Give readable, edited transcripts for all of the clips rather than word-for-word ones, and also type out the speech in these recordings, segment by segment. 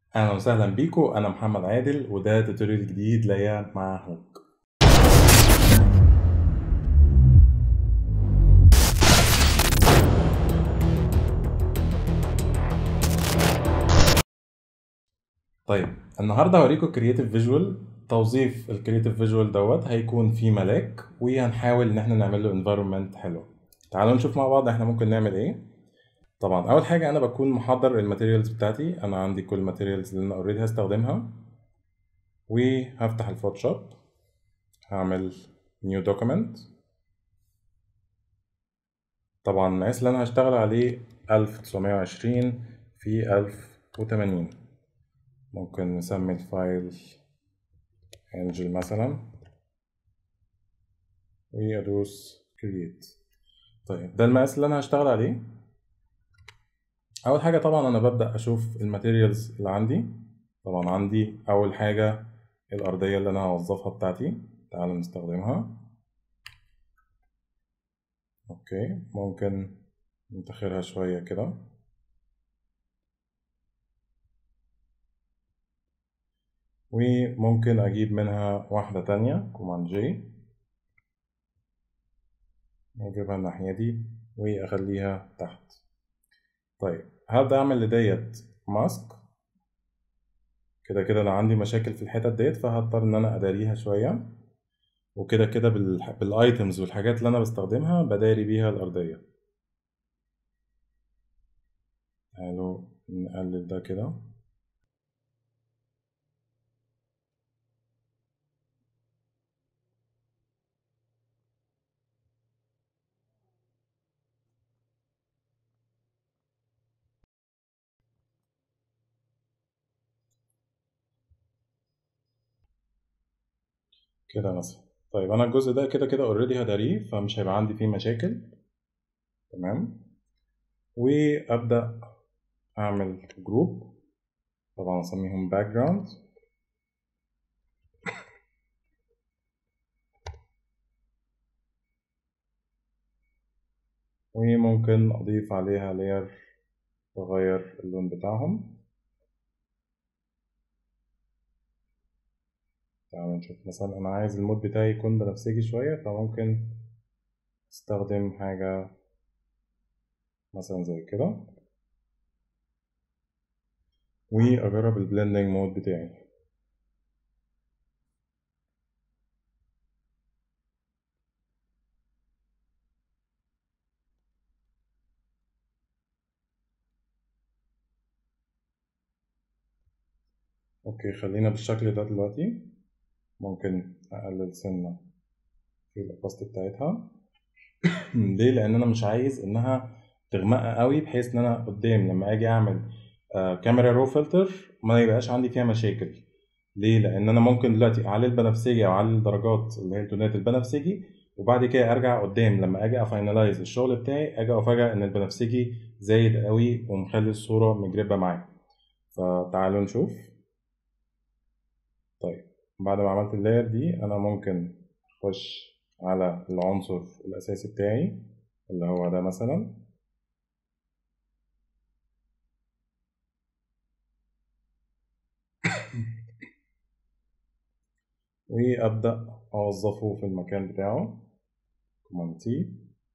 اهلا وسهلا بيكم. انا محمد عادل وده توتوريال جديد ليا مع هوك. طيب النهارده هوريكم كرييتيف فيجوال. توظيف الكرييتيف فيجوال دوت هيكون في ملاك وهنحاول ان احنا نعمل له انفايرمنت حلو. تعالوا نشوف مع بعض احنا ممكن نعمل ايه. طبعا اول حاجه انا بكون محضر الماتيريالز بتاعتي. انا عندي كل الماتيريالز اللي انا اوريدي هستخدمها وهفتح الفوتوشوب. هعمل نيو دوكيمنت. طبعا المقاس اللي انا هشتغل عليه 1920 في 1080. ممكن نسمي الفايل انجل مثلا وادوس كرييت. طيب ده المقاس اللي انا هشتغل عليه. اول حاجه طبعا انا ببدا اشوف الماتيريالز اللي عندي. طبعا عندي اول حاجه الارضيه اللي انا هوظفها بتاعتي. تعالوا نستخدمها. اوكي، ممكن نتخرها شويه كده وممكن اجيب منها واحده تانية كوماند جي واجيبها الناحيه دي واخليها تحت. طيب هبدا اعمل لديت ماسك. كده كده انا عندي مشاكل في الحتت ديت فهضطر ان انا اداريها شويه. وكده كده بالايتمز والحاجات اللي انا بستخدمها بداري بيها الارضيه. تعالوا نقلل ده كده. كده مثلا. طيب انا الجزء ده كده كده اوريدي هداريه فمش هيبقى عندي فيه مشاكل. تمام. وابدا اعمل جروب. طبعا اسميهم باك جراوند. وممكن اضيف عليها لاير واغير اللون بتاعهم. تعالوا نشوف مثلا انا عايز المود بتاعي يكون بنفسجي شويه فممكن استخدم حاجه مثلا زي كده واجرب البلندنج مود بتاعي. اوكي، خلينا بالشكل ده دلوقتي. ممكن اقلل سنه في الاوباستي بتاعتها. ليه؟ لان انا مش عايز انها تغمق قوي بحيث ان انا قدام لما اجي اعمل كاميرا رو فلتر ما يبقاش عندي فيها مشاكل. ليه؟ لان انا ممكن دلوقتي اعلي البنفسجي او اعلي الدرجات اللي هي التونات البنفسجي وبعد كده ارجع قدام لما اجي افاينلايز الشغل بتاعي اجي افاجئ ان البنفسجي زايد قوي ومخلي الصوره مجربه معايا. فتعالوا نشوف. طيب بعد ما عملت اللاير دي انا ممكن اخش على العنصر الاساسي بتاعي اللي هو ده مثلا. وابدا اوظفه في المكان بتاعه. كوماند تي.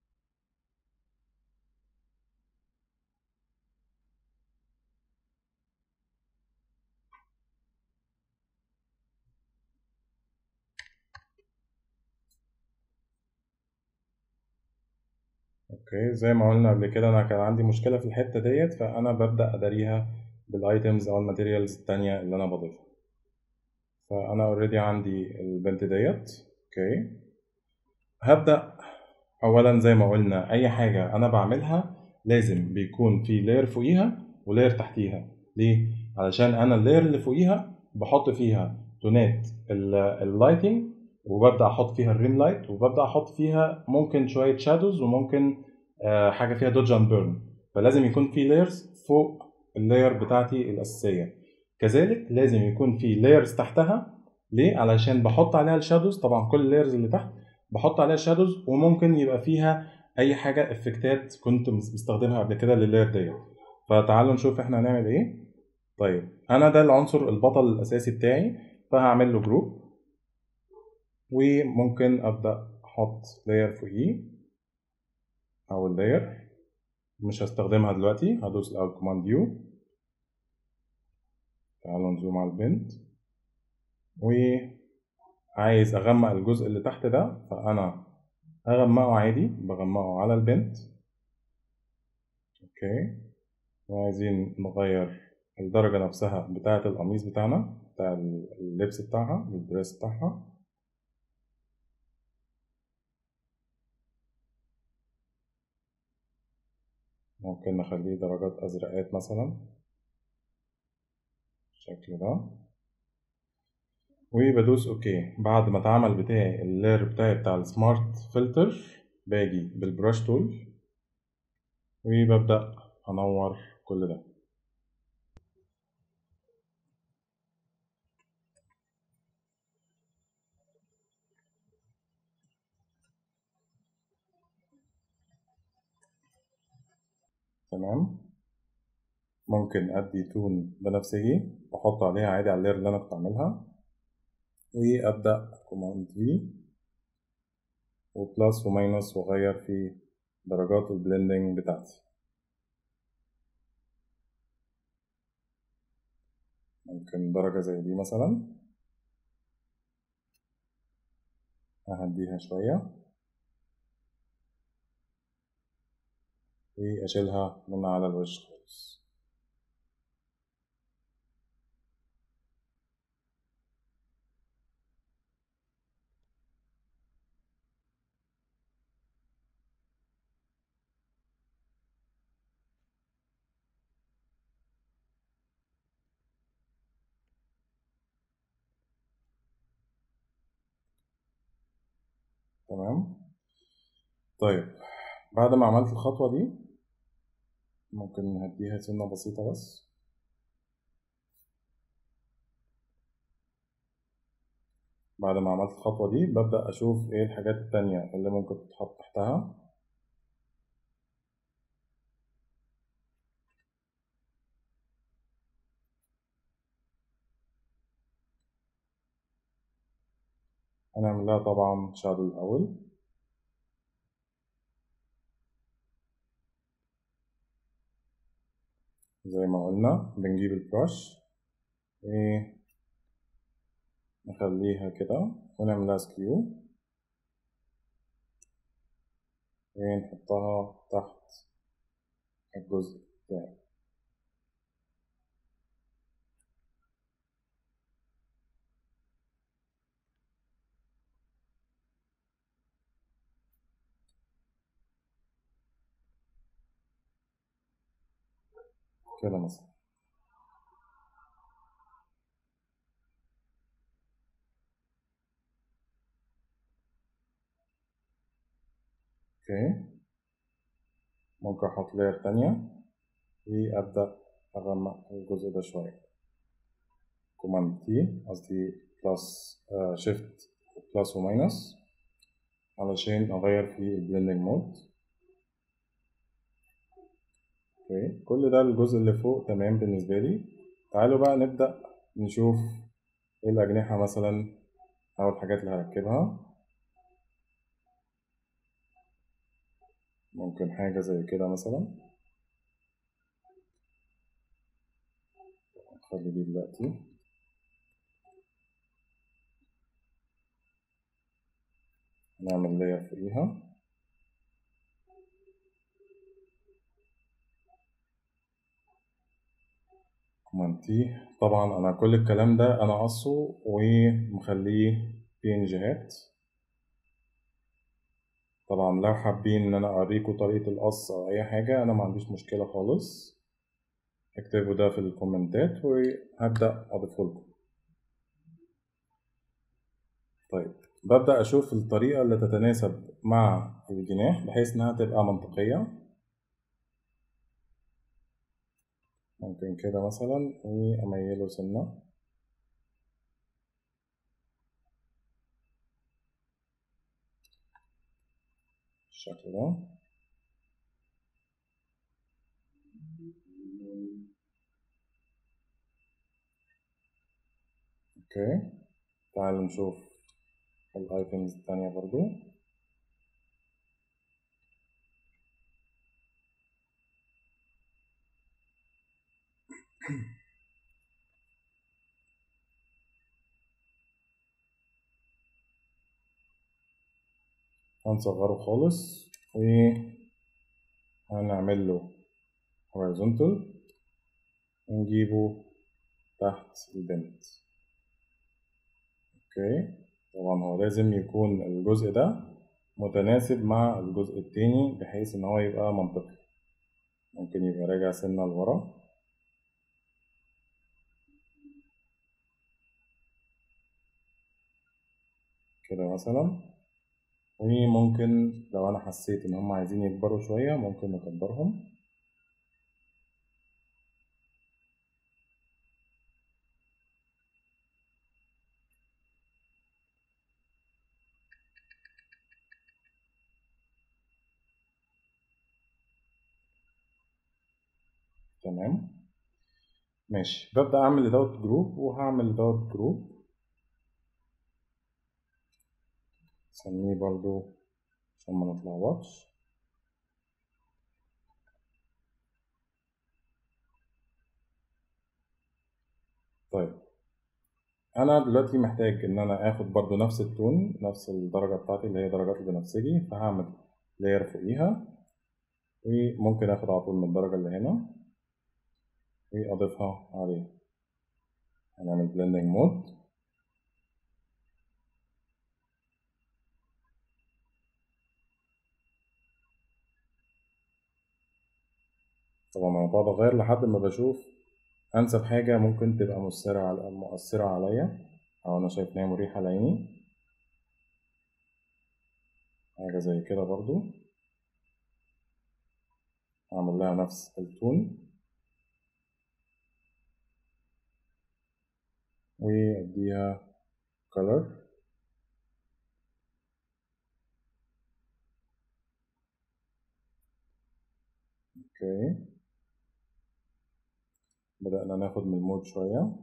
اوكي، زي ما قلنا قبل كده انا كان عندي مشكله في الحته ديت فانا ببدا اداريها بالايتمز او الماتيريالز التانية اللي انا بضيفها. فانا اوريدي عندي البنت ديت. اوكي، هبدا اولا زي ما قلنا اي حاجه انا بعملها لازم بيكون في لاير فوقيها ولاير تحتيها. ليه؟ علشان انا اللاير اللي فوقيها بحط فيها تونات اللايتنج وببدا احط فيها الريم لايت وببدا احط فيها ممكن شويه شادوز وممكن حاجه فيها دوج اند بيرن. فلازم يكون في لايرز فوق اللاير بتاعتي الاساسيه. كذلك لازم يكون في لايرز تحتها. ليه؟ علشان بحط عليها الشادوز. طبعا كل اللايرز اللي تحت بحط عليها شادوز وممكن يبقى فيها اي حاجه افكتات كنت مستخدمها قبل كده لللاير ديت. فتعالوا نشوف احنا هنعمل ايه. طيب انا ده العنصر البطل الاساسي بتاعي، فهعمل له جروب، وممكن ابدا احط لاير فوقيه او اللاير. مش هستخدمها دلوقتي، هدوس الاول كوماند يو. تعالوا نزوم على البنت، وعايز اغمق الجزء اللي تحت ده، فانا هغمقه عادي، بغمقه على البنت. اوكي. وعايزين نغير الدرجة نفسها بتاعة القميص بتاعنا، بتاع اللبس بتاعها، الدريس بتاعها. ممكن نخليه درجات أزرقات مثلا بالشكل ده، وبدوس اوكي. بعد ما اتعمل بتاعي اللير بتاعي بتاع السمارت فلتر، باجي بالبراش تول وببدأ انور كل ده. تمام. ممكن ادي تون بنفسجي واحط عليها عادي على اللير اللي انا كنت عاملها، وابدأ كوماند في وبلس وماينس واغير في درجات البلندنج بتاعتي. ممكن درجة زي دي مثلا اهديها شوية واشيلها من على الوش خالص. تمام. طيب بعد ما عملت الخطوة دي، ممكن نهديها سنة بسيطة بس. بعد ما عملت الخطوة دي ببدأ أشوف إيه الحاجات التانية اللي ممكن تتحط تحتها. هنعمل لها طبعا شادو الأول. زي ما قلنا بنجيب البرش ونخليها كده ونعمل لها سكيو ونحطها تحت الجزء بتاعي. كده مثلا. اوكي. ممكن احط لاير تانية وابدأ اغمق الجزء ده شوية. كوماند تي، قصدي بلس شيفت بلس وماينس علشان اغير في البلندنج مود. اوكي. كل ده الجزء اللي فوق تمام بالنسبة لي. تعالوا بقى نبدأ نشوف ايه الأجنحة مثلا أو الحاجات اللي هركبها. ممكن حاجة زي كده مثلا، نخلي دي دلوقتي. نعمل لاير فوقيها. كوماند تي. طبعا أنا كل الكلام ده أنا قصه ومخليه بينجات. طبعا لو حابين إن أنا أوريكم طريقة القص أو أي حاجة أنا ما عنديش مشكلة خالص، اكتبوا ده في الكومنتات وهبدأ أضيفه لكم. طيب ببدأ أشوف الطريقة اللي تتناسب مع الجناح بحيث إنها تبقى منطقية. ممكن كده مثلا وأميله سنة بالشكل ده. اوكي، تعالوا نشوف الايتمز التانية برضو. هنصغره خالص وهنعمل له horizontal ونجيبه تحت البنت. اوكي، طبعا هو لازم يكون الجزء ده متناسب مع الجزء التاني بحيث ان هو يبقى منطقي. ممكن يبقى راجع سنة لورا كده مثلا، وممكن لو انا حسيت ان هم عايزين يكبروا شوية ممكن نكبرهم. تمام ماشي، ببدأ اعمل لدوت جروب وهعمل لدوت جروب، سميه برضو عشان ما نتلخبطش. طيب انا دلوقتي محتاج ان انا اخد برضو نفس التون، نفس الدرجة بتاعتي اللي هي درجات البنفسجي، فهعمل لاير فوقيها وممكن اخد على طول من الدرجة اللي هنا واضيفها عليه. هنعمل blending مود. طبعا انا بقعد اغير لحد ما بشوف انسب حاجة ممكن تبقى مؤثرة عليا او انا شايف ان هي مريحة لعيني. حاجة زي كده برضو اعمل لها نفس التون واديها color. اوكي، بدأنا ناخد من المود شوية.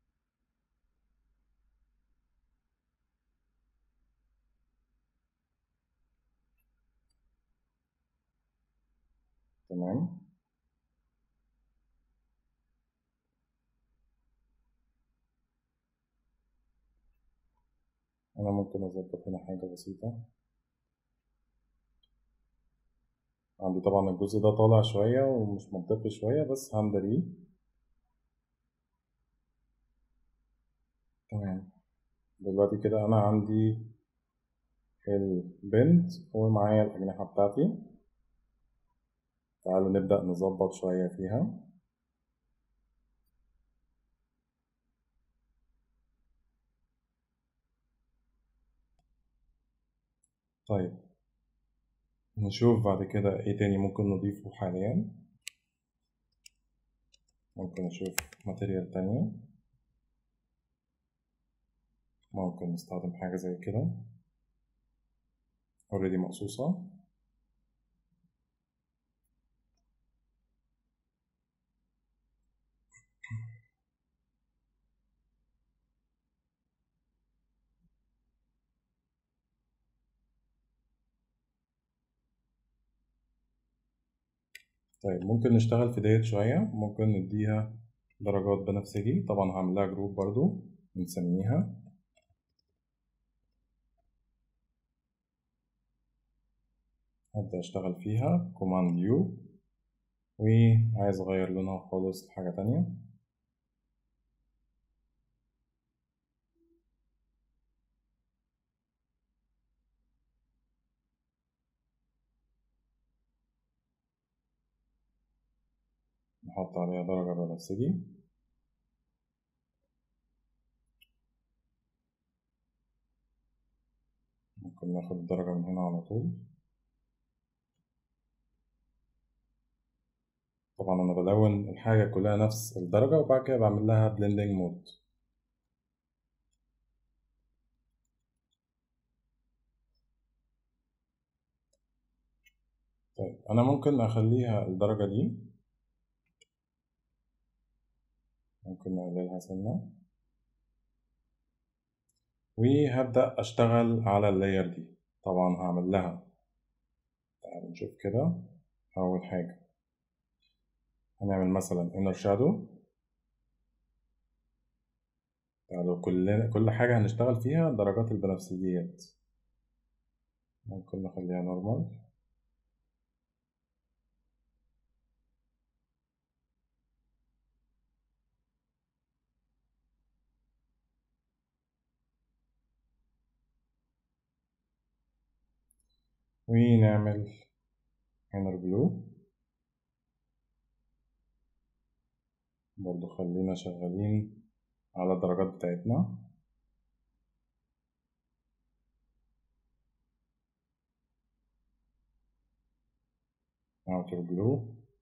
تمام، انا ممكن اظبط هنا حاجة بسيطة. عندي طبعا الجزء ده طالع شوية ومش منطقي شوية بس هندريه. تمام، دلوقتي كده انا عندي البنت ومعايا الأجنحة بتاعتي. تعالوا نبدأ نظبط شوية فيها. طيب نشوف بعد كده ايه تاني ممكن نضيفه حاليا. ممكن اشوف ماتيريال تانية، ممكن نستخدم حاجة زي كده اوريدي مقصوصة. طيب ممكن نشتغل في ديت شوية، ممكن نديها درجات بنفسجي. طبعا هعمل لها جروب برضو نسميها. هبدأ أشتغل فيها كوماند يو، وعايز أغير لونها خالص لحاجة تانية. نحط عليها درجة بنفسجي. ممكن ناخد الدرجة من هنا على طول. طبعا أنا بلون الحاجة كلها نفس الدرجة وبعد كده بعمل لها بلندنج مود. طيب أنا ممكن أخليها الدرجة دي، ممكن نقللها سنة. وهبدأ أشتغل على اللاير دي. طبعا هعمل لها، تعالوا نشوف كده. أول حاجة هنعمل مثلا inner shadow. تعالوا كل حاجة هنشتغل فيها درجات البنفسجيات. ممكن نخليها نورمال. ونعمل inner blue. برضو خلينا شغالين على الدرجات بتاعتنا. outer blue.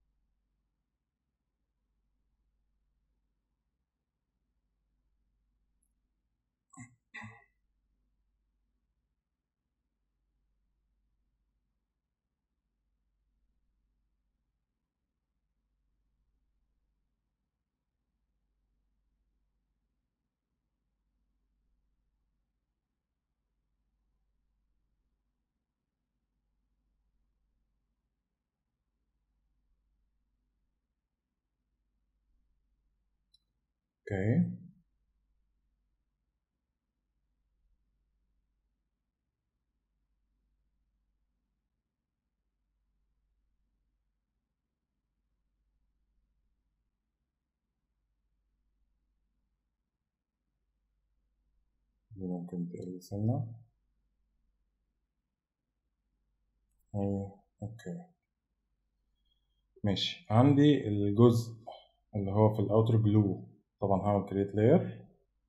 اوكي. دي ممكن تقل سنة. اوكي ماشي. عندي الجزء اللي هو في الاوتر جلو، طبعا هعمل كريت لاير.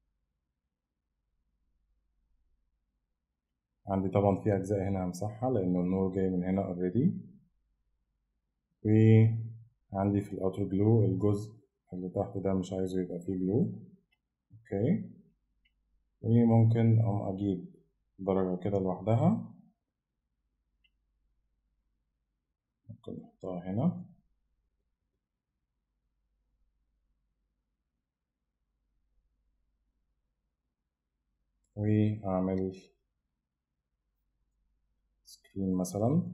عندي طبعا في اجزاء هنا همسحها لان النور جاي من هنا اوريدي. وعندي في الاوتر جلو الجزء اللي تحت ده مش عايزه يبقى فيه جلو. اوكي. وممكن اقوم اجيب درجة كده لوحدها، ممكن نحطها هنا. واعمل سكرين مثلا،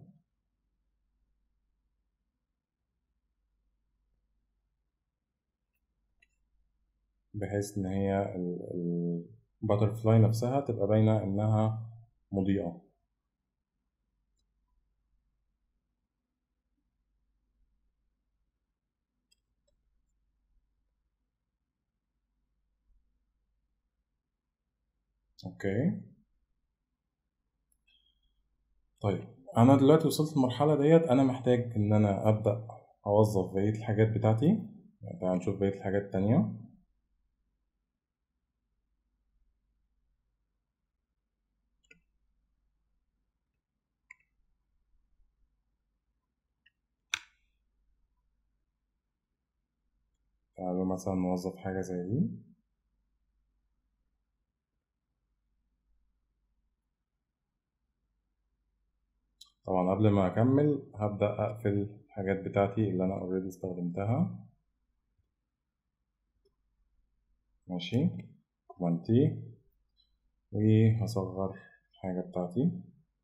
بحيث ان هي الباترفلاي نفسها تبقى باينة انها مضيئة. اوكي. طيب انا دلوقتي وصلت للمرحلة ديت، انا محتاج ان انا ابدأ اوظف بقية الحاجات بتاعتي. يعني تعال نشوف بقية الحاجات التانية. تعالوا مثلا نوظف حاجة زي دي. طبعا قبل ما اكمل هبدأ اقفل الحاجات بتاعتي اللي انا اوريدي استخدمتها. ماشي. كوماند تي. وهصغر الحاجة بتاعتي.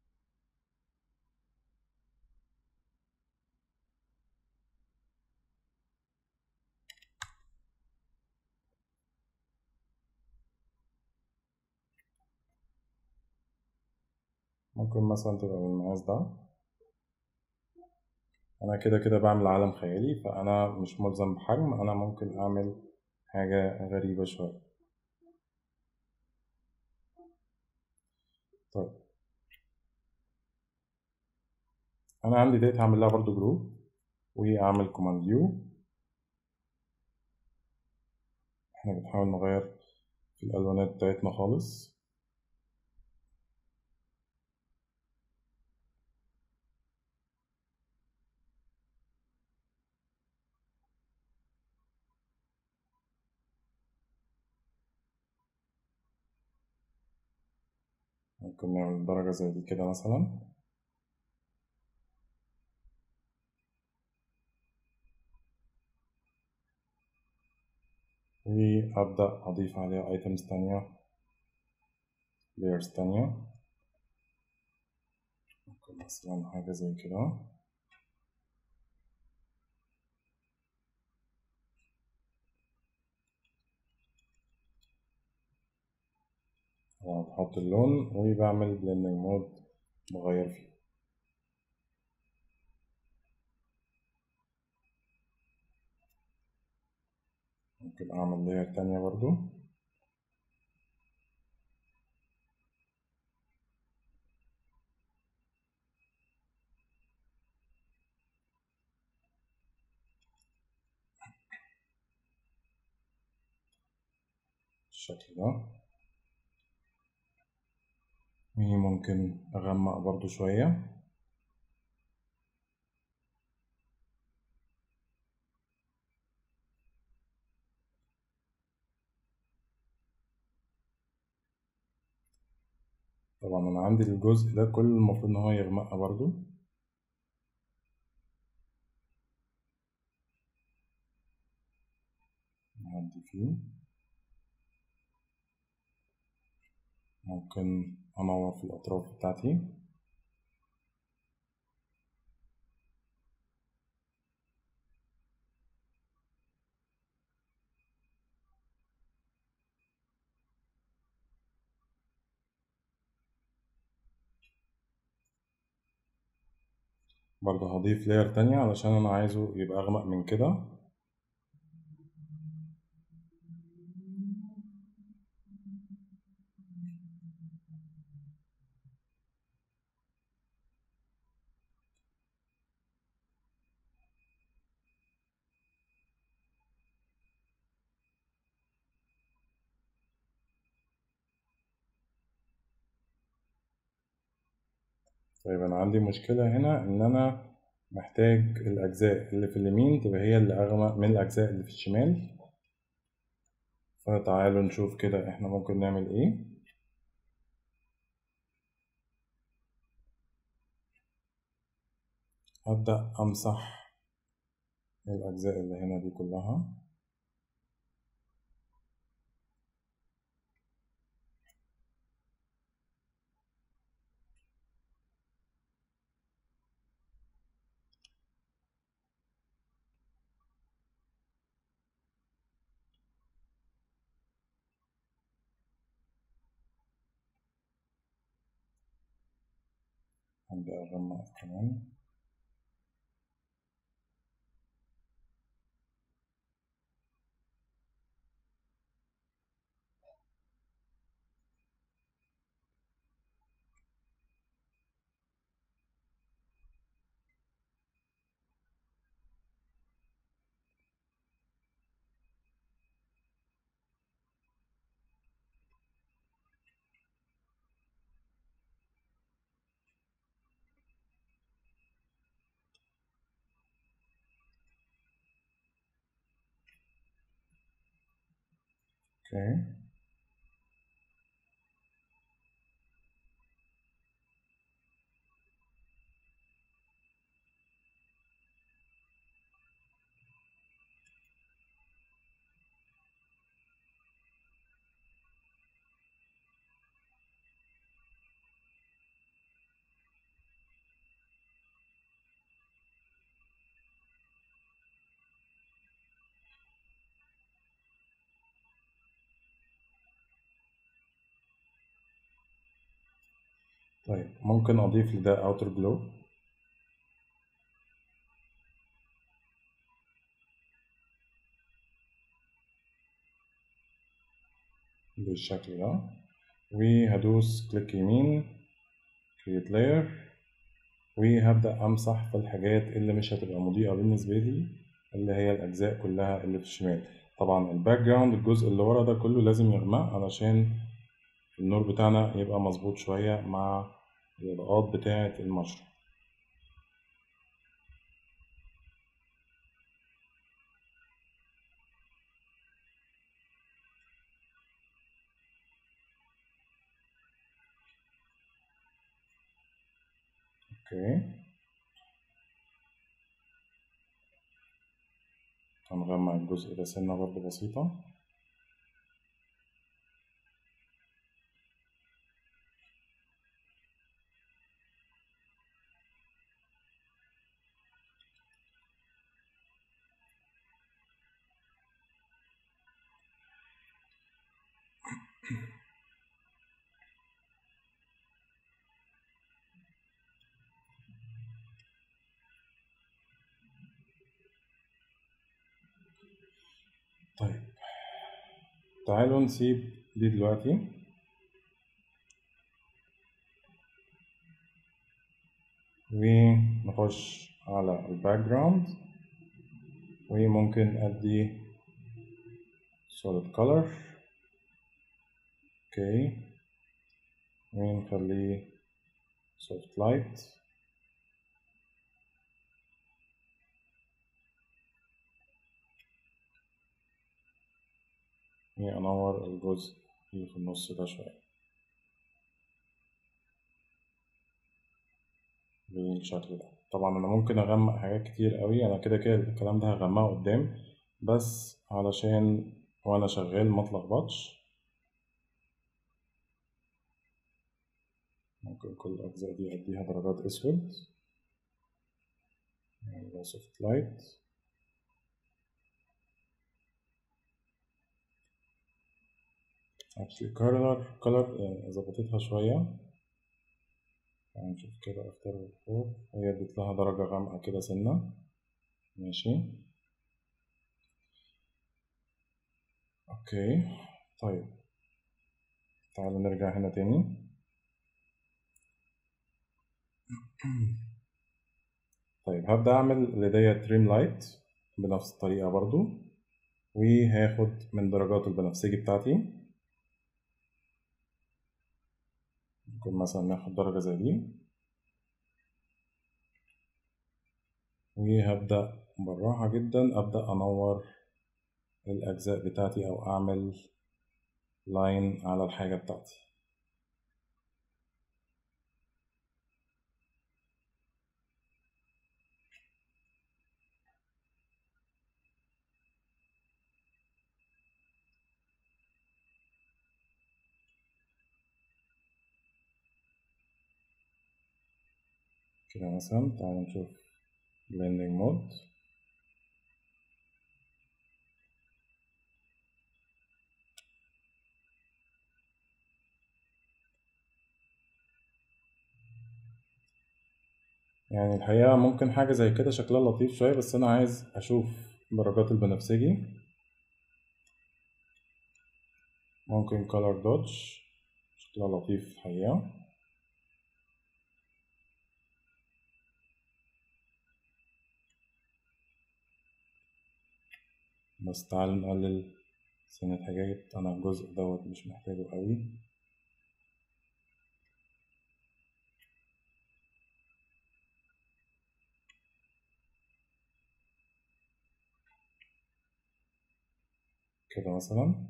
ممكن مثلا تبقى بالمقاس ده. انا كده كده بعمل عالم خيالي، فانا مش ملزم بحجم، انا ممكن اعمل حاجة غريبة شوية. طيب انا عندي ديت هعمل لها برضو جروب، واعمل كوماند يو. احنا بنحاول نغير في الالوانات بتاعتنا خالص. ممكن نعمل درجة زي دي كده مثلا. وأبدأ أضيف عليها ايتمز تانية. layers تانية، ممكن مثلا حاجة زي كده. بحط اللون وبعمل blending mode بغير فيه. ممكن أعمل layer تانية برضو. بالشكل ده. وممكن أغمق برضو شوية. طبعا أنا عندي الجزء ده كله المفروض إن هو يغمق برضو. نهدي فيه. ممكن أنور في الأطراف بتاعتي. برضه هضيف لاير تانية علشان أنا عايزه يبقى أغمق من كده. طيب أنا عندي مشكلة هنا إن أنا محتاج الأجزاء اللي في اليمين تبقى هي اللي أغمق من الأجزاء اللي في الشمال. فتعالوا نشوف كده إحنا ممكن نعمل إيه. هبدأ أمسح الأجزاء اللي هنا دي كلها. هبدأ أغمق كمان. أوكي. طيب ممكن أضيف لده أوتر جلو بالشكل ده. وهدوس كليك يمين create layer، وهبدأ أمسح في الحاجات اللي مش هتبقى مضيئة بالنسبة لي، اللي هي الأجزاء كلها اللي في الشمال. طبعا الباك جراوند الجزء اللي ورا ده كله لازم يغمق علشان النور بتاعنا يبقى مظبوط شوية مع الإضاءات بتاعة المشروع. اوكي. هنغمق الجزء ده سنة برضه بسيطة. طيب تعالوا نسيب دي دلوقتي، ونخش على الباك جراوند، وممكن ادي solid color. اوكي، ونخليه soft light. انور الجزء اللي في النص ده شوية بالشكل ده. طبعا انا ممكن اغمق حاجات كتير قوي، انا كده كده الكلام ده هغمقه قدام، بس علشان وانا شغال ما اتلخبطش ممكن كل الاجزاء دي اديها درجات اسود، يعني سوفت لايت. actually color ظبطتها شوية، يعني نشوف كده اختار فوق، هي اديت لها درجة غامقة كده سنة. ماشي اوكي. طيب تعالوا نرجع هنا تاني. طيب هبدأ أعمل لدي تريم لايت بنفس الطريقة برضو، وهاخد من درجات البنفسجي بتاعتي، ممكن مثلا ناخد درجة زي دي، وهبدأ بالراحة جدا أبدأ أنور الأجزاء بتاعتي أو أعمل لاين على الحاجة بتاعتي. كده مثلا تعالوا نشوف blending mode. يعني الحقيقة ممكن حاجة زي كده شكلها لطيف شوية، بس أنا عايز أشوف درجات البنفسجي. ممكن color dodge شكلها لطيف الحقيقة. بس تعالوا نقلل سنة حاجات، أنا الجزء دوت مش محتاجه قوي. كده مثلا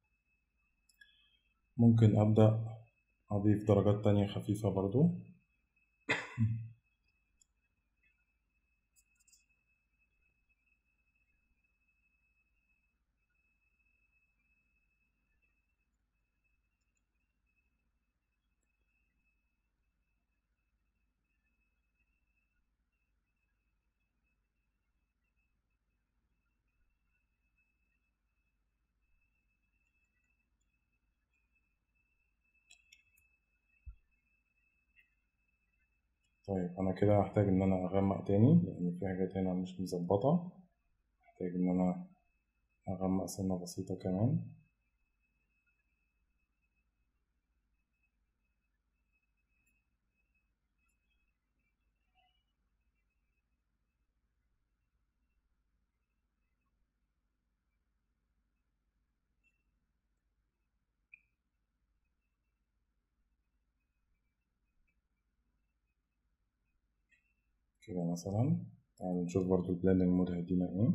ممكن أبدأ أضيف درجات تانية خفيفة برضو. طيب أنا كده هحتاج إن أنا أغمق تاني، لأن في حاجات هنا مش مظبطة، محتاج إن أنا أغمق سنة بسيطة كمان. كده مثلا تعالوا نشوف برضو البلندنج مود هيدينا ايه.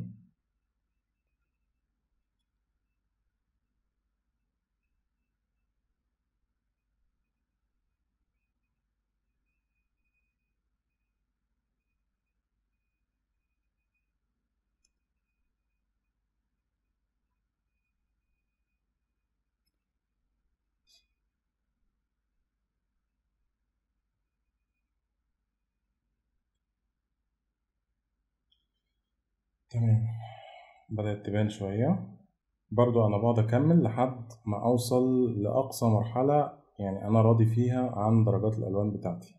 تمام، بدأت تبان شوية. برضو أنا بقعد أكمل لحد ما أوصل لأقصى مرحلة يعني أنا راضي فيها عن درجات الألوان بتاعتي.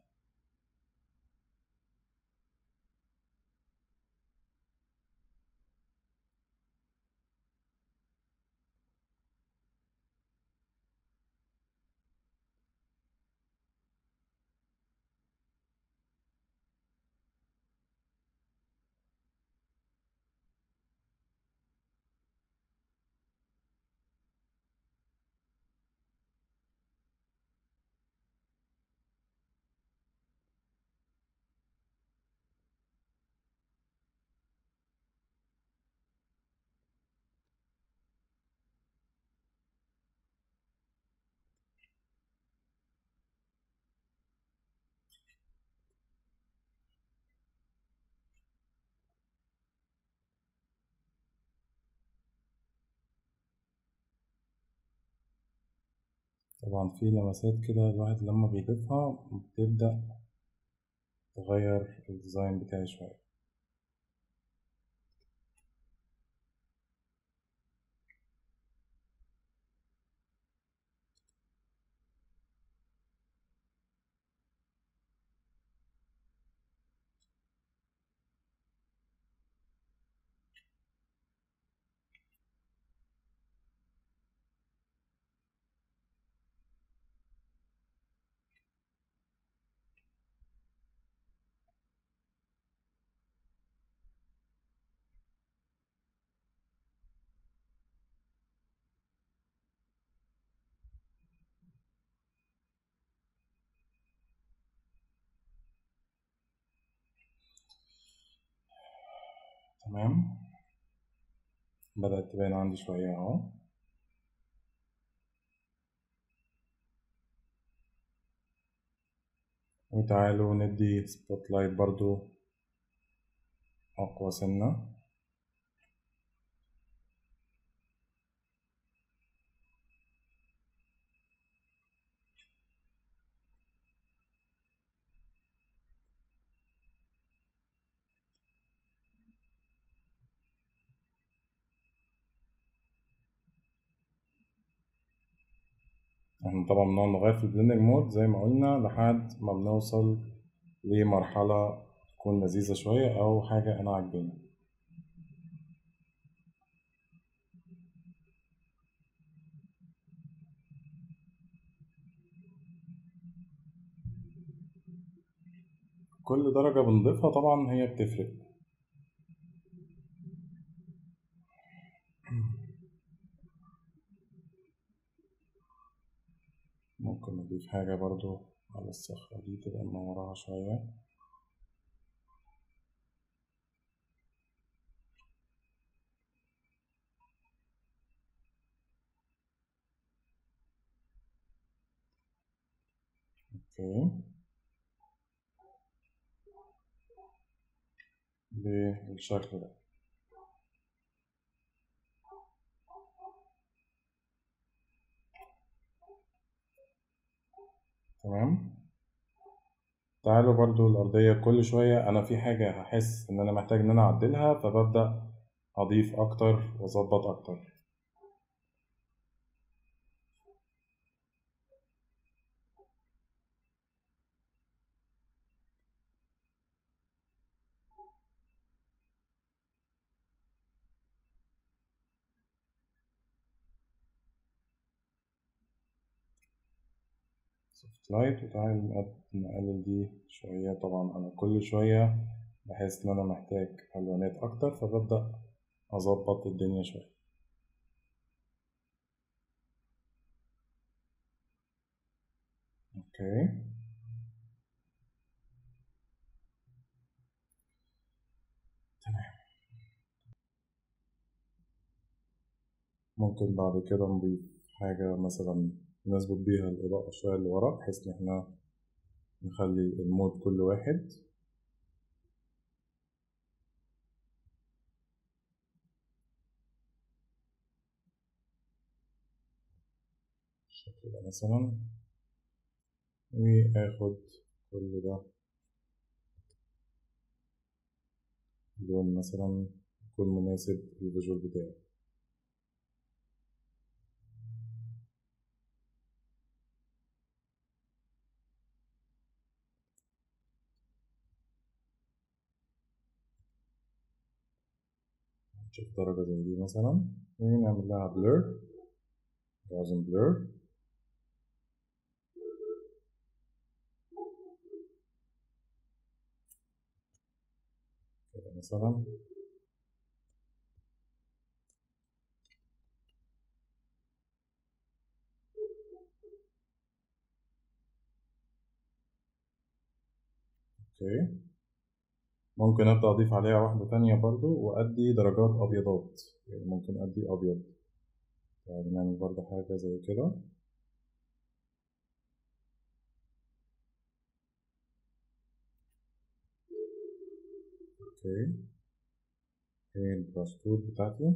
طبعا في لمسات كده الواحد لما بيضيفها بتبدأ تغير الديزاين بتاعي شوية. تمام، بدأت تبان عندي شوية اهو. وتعالوا ندي سبوت لايت برضو أقوى سنة. احنا طبعا بنقعد نغير في البلندنج مود زي ما قلنا لحد ما بنوصل لمرحلة تكون لذيذة شوية أو حاجة أنا عاجباني. كل درجة بنضيفها طبعا هي بتفرق. ممكن نضيف حاجة برضو على الصخرة دي تبقى منورها شوية. اوكي، بالشكل ده. تمام، تعالوا برضو الأرضية كل شوية أنا في حاجة هحس إن أنا محتاج إن أنا أعدلها فببدأ أضيف أكتر وأظبط أكتر. سوفت لايت، وتعالى نقلل دي شوية. طبعا أنا كل شوية بحس إن أنا محتاج ألوانات أكتر فببدأ أظبط الدنيا شوية. أوكي، تمام. ممكن بعد كده نضيف حاجة مثلا نظبط بيها الإضاءة شوية اللي ورا بحيث إن إحنا نخلي المود كل واحد. بالشكل ده مثلا، وآخد كل ده لون مثلا يكون مناسب للفيجوال بتاعي. نشوف درجة زي دي مثلا ونعمل لها بلور. لازم بلور كده مثلا. اوكي، ممكن ابدا اضيف عليها واحدة تانية برضو وادي درجات ابيضات، يعني ممكن ادي ابيض. يعني نعمل برضو حاجة زي كده. اوكي، هي البراش تول بتاعتي.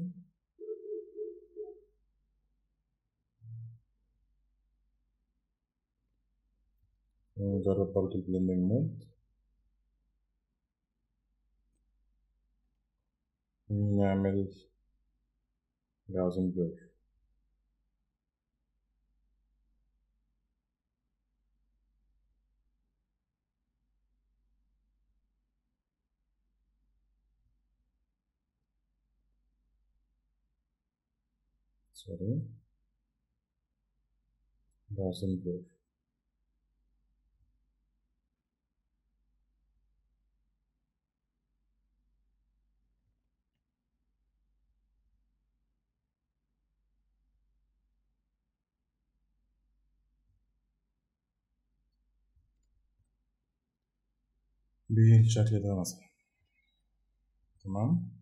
ونجرب برضو البلندنج مود ونعمل لازم بلور. سوري، لازم بلور. بالشكل ده مثلا. تمام.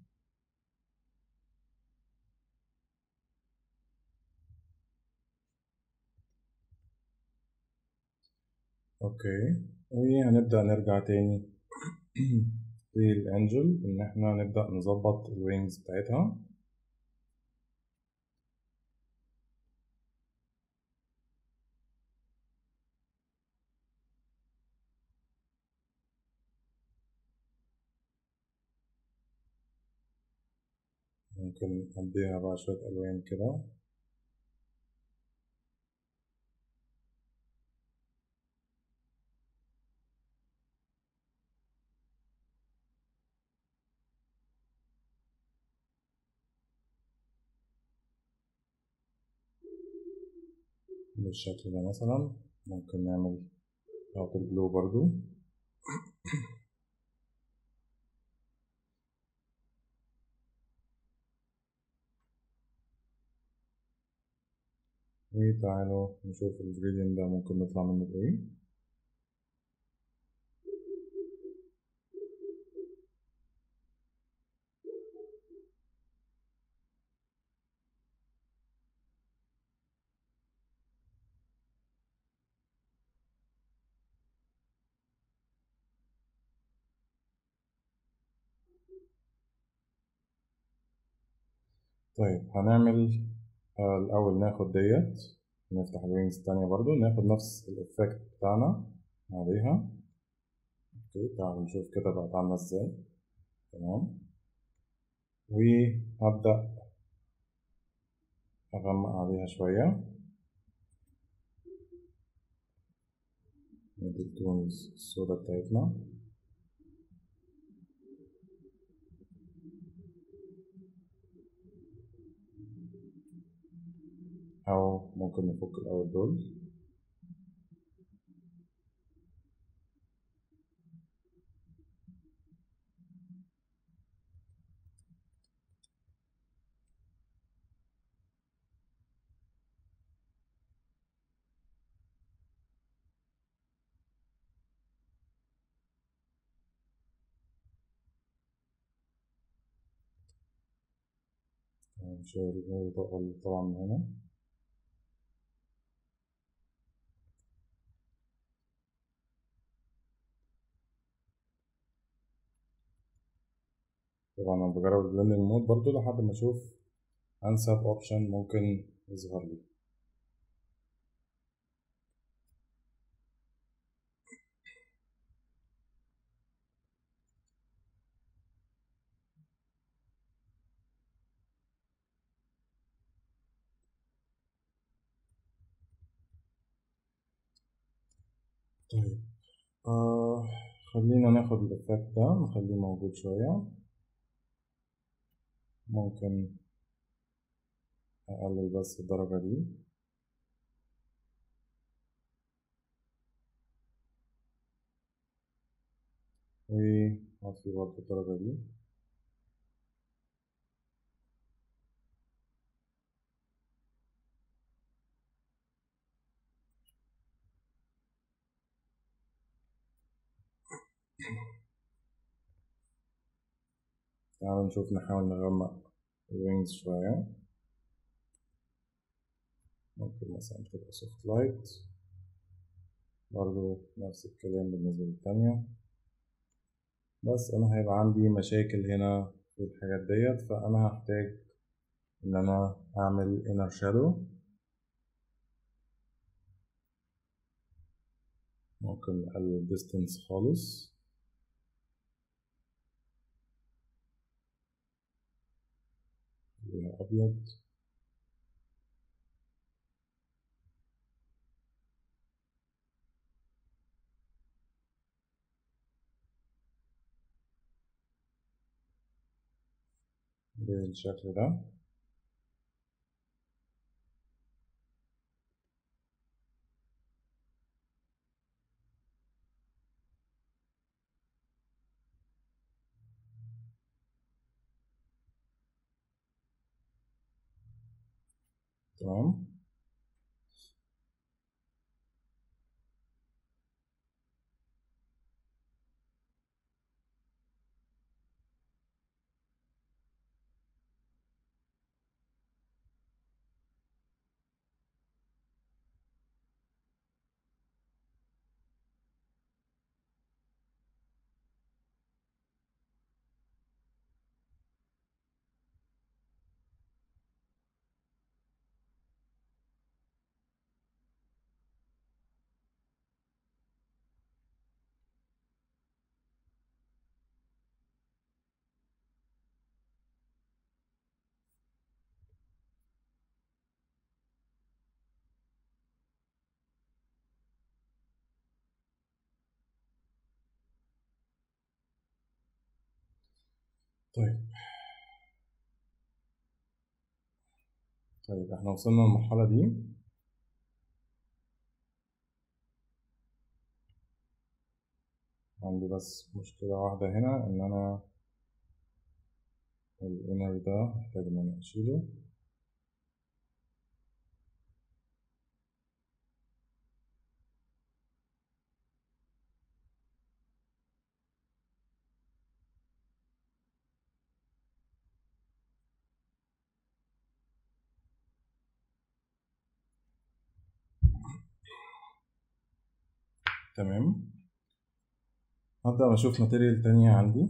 اوكي، وهنبدأ نرجع تاني للانجل ان احنا نبدأ نظبط الوينجز بتاعتها. ممكن اديها بقى شوية الوان كده. بالشكل ده مثلا. ممكن نعمل اوتر جلو برضو. وتعالوا نشوف الجريدينت ده ممكن نطلع منه بايه. طيب هنعمل الأول ناخد ديت، نفتح الوينجز التانية برضو، ناخد نفس الإفكت بتاعنا عليها. اوكي، تعالوا نشوف كده بقت عاملة ازاي. تمام. وهبدأ أغمق عليها شوية، ندي التونز السودا بتاعتنا. أو ممكن نفك الأول دول. نشيل الإضاءة طبعا من هنا. طبعا أنا بجرب البلندنج مود برضو لحد ما أشوف أنسب أوبشن ممكن يظهر لي. طيب آه خلينا ناخد الإفكت ده نخليه موجود شوية. ممكن أقلل بس الدرجة دي، وأطفي برضه الدرجة دي. تعالوا نشوف، نحاول نغمق الوينجز شوية. ممكن مثلا تبقى سوفت لايت، برضه نفس الكلام بالنسبة للتانية. بس أنا هيبقى عندي مشاكل هنا في الحاجات ديت، فأنا هحتاج إن أنا أعمل inner shadow. ممكن أقلل distance خالص، خليها أبيض. بالشكل ده. تمام. طيب احنا وصلنا للمرحلة دي. عندي بس مشكلة واحدة هنا، إن أنا الانر ده محتاج إن أنا أشيله. تمام. هبدأ بشوف ماتيريال تانية عندي.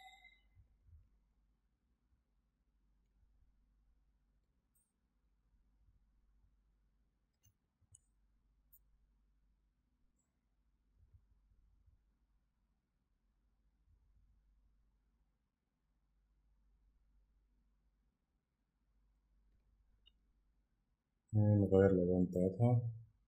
نغير الألوان بتاعتها.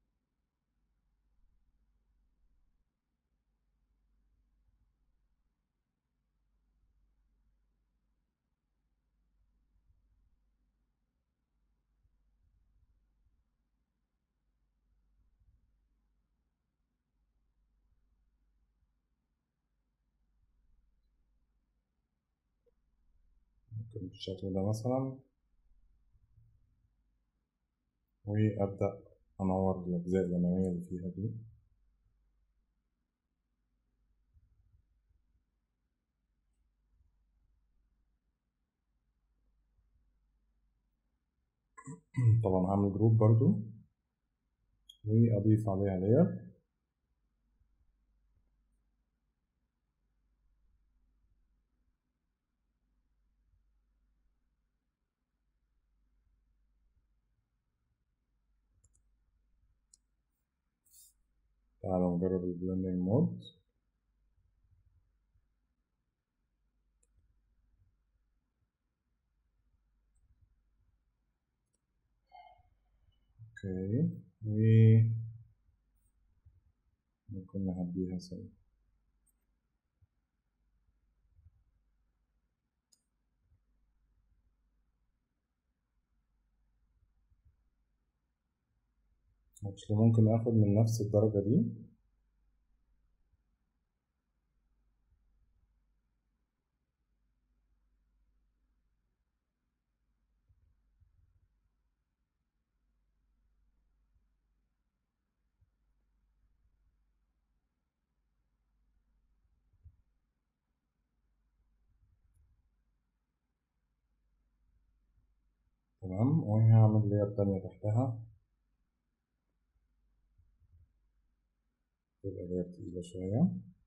ممكن بالشكل ده مثلا، وأبدأ أنور الأجزاء الأمامية اللي فيها دي. طبعا هعمل جروب برضو، وأضيف عليها لاير. تعالوا نجرب البلندنج مود. اوكي، وممكن نهديها سنة. actually ممكن اخد من نفس الدرجة دي. تمام، وهعمل لير تانية تحتها تبقى لير تقيلة شوية.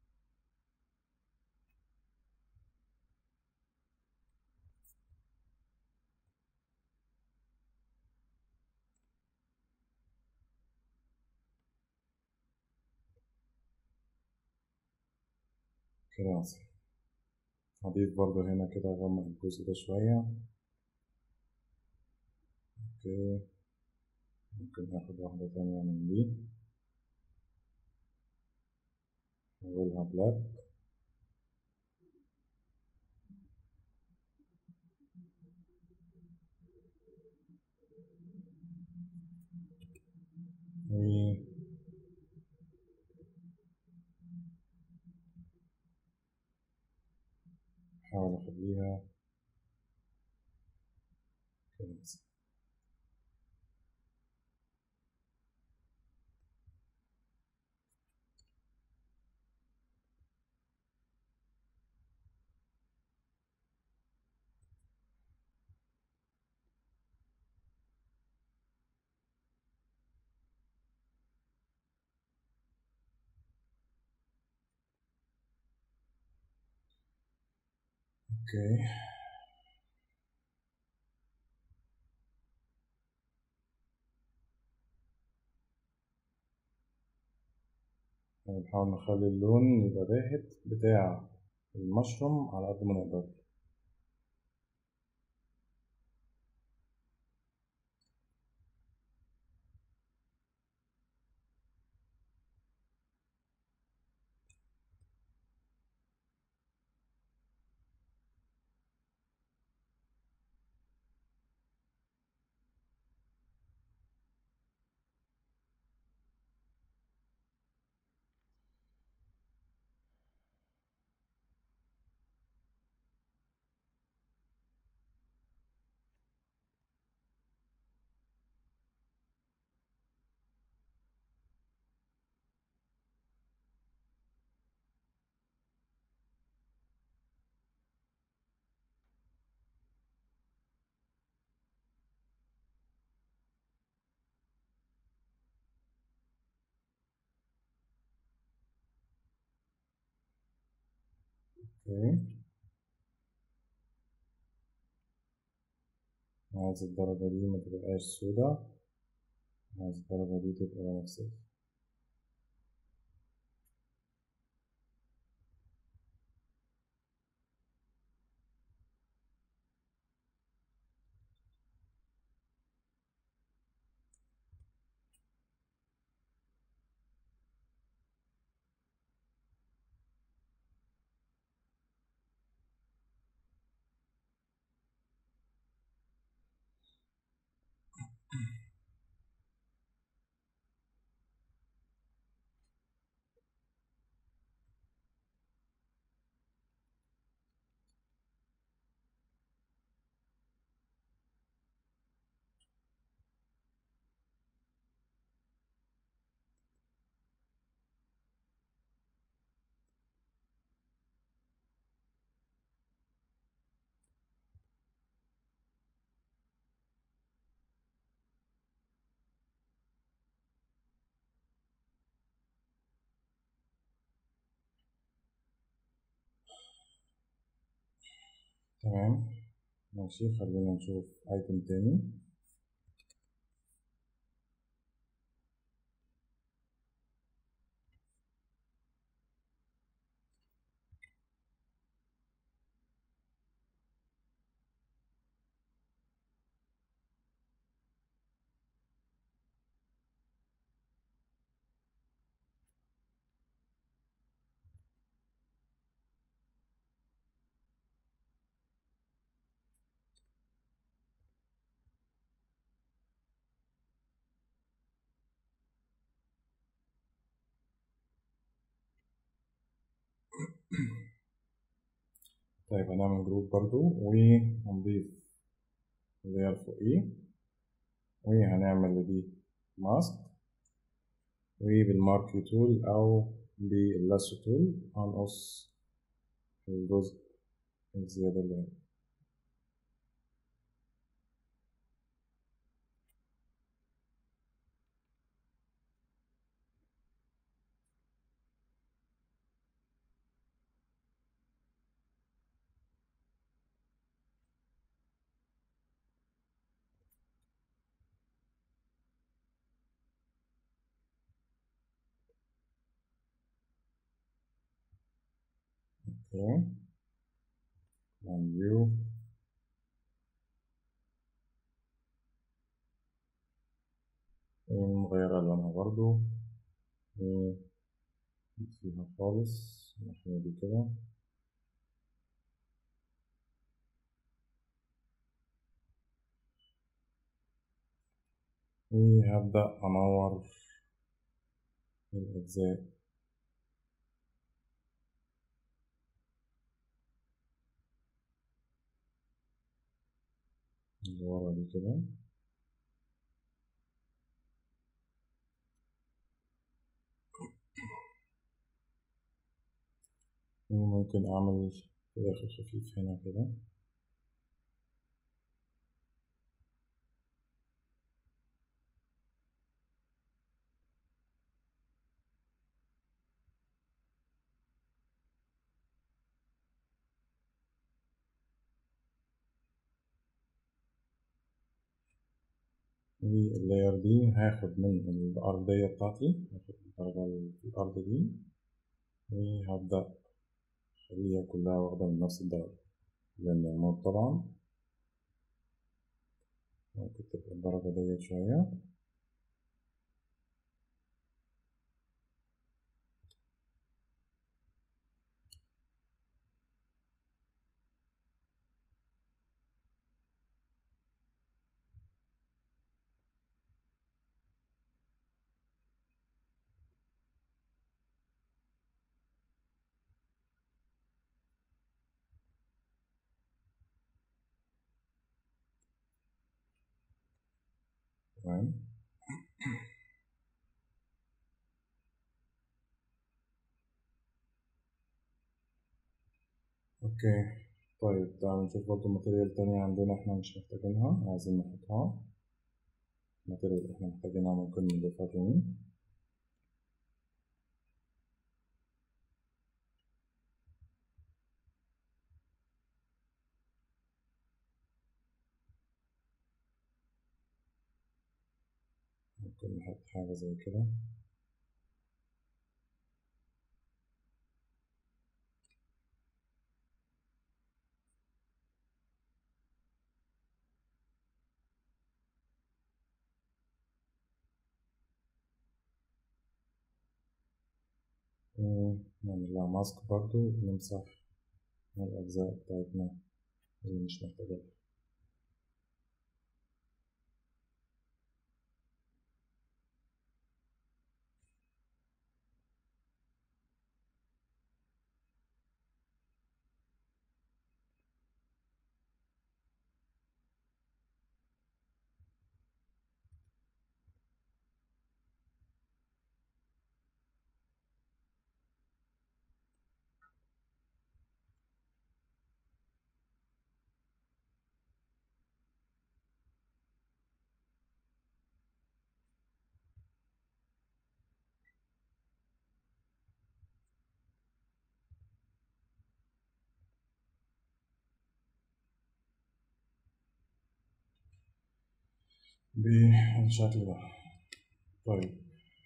كده مثلا هضيف برضو هنا كده أغمق الجزء ده شوية. اوكي، ممكن اخد واحدة تانية من دي اولها بلاك. وأحاول أخليها كده مثلا. اوكي، نحاول نخلي اللون يبقى باهت بتاع المشروم على قد ما نقدر. اوكي، عايز الدرجة دي ما تبقاش سودا، عايز الدرجة دي تبقى بنفسجي. تمام، ماشي، خلينا نشوف ايتم تاني. طيب هنعمل جروب برضو وهنضيف layer فوقيه، وهنعمل لدي ماسك، وبالماركي تول أو باللاسو تول هنقص الجزء الزيادة اللي هنا. اوكي، فيو، ونغير ألوانها برضو، فيها خالص الناحية دي كده. وهبدأ أنور الأجزاء اللي ورا دي كده. وممكن أعمل في الآخر خفيف هنا كده. واللاير دي هاخد من الأرضية بتاعتي، هاخد الدرجة اللي في الأرض دي، وهبدأ أخليها كلها واخدة من نفس الدرجة، لأن العمود طبعا ممكن تبقى الدرجة ديت شوية. تمام. اوكي، طيب تعالوا نشوف برضه ماتيريال تانية عندنا احنا مش محتاجينها عايزين نحطها. ماتيريال احنا محتاجينها ممكن نضيفها تاني. ممكن نحط حاجة زي كده. نعمل لها ماسك برضه، نمسح الأجزاء بتاعتنا اللي مش محتاجينها. بالشكل ده. طيب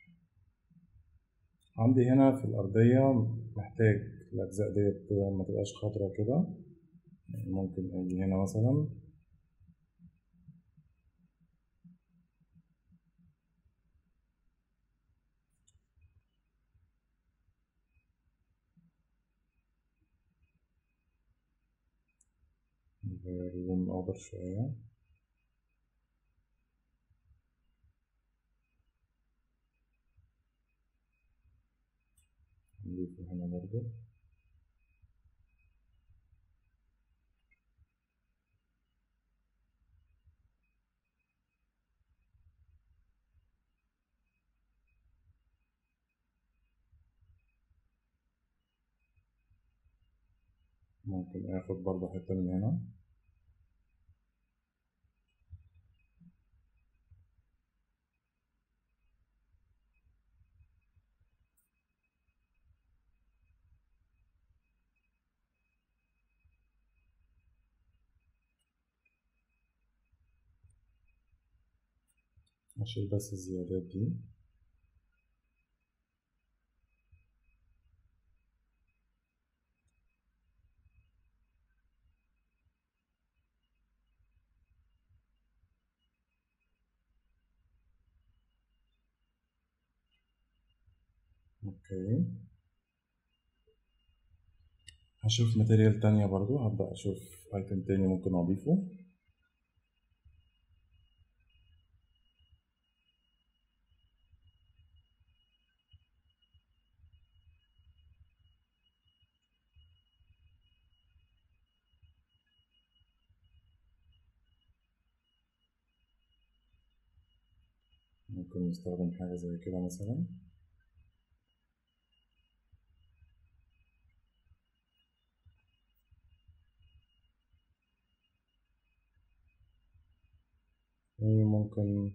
عندي هنا في الأرضية محتاج الأجزاء ديت ما تبقاش خضرا كده، يعني ممكن أجي هنا مثلا نغير اللون الأخضر شوية، نضيفه هنا برضه. ممكن اخد برضه حتة من هنا. اشيل بس الزيادات دي. اوكي، هشوف ماتيريال تانية برضو، هبدأ أشوف ايتم تاني ممكن أضيفه. ممكن نستخدم حاجة زي كده مثلا. وممكن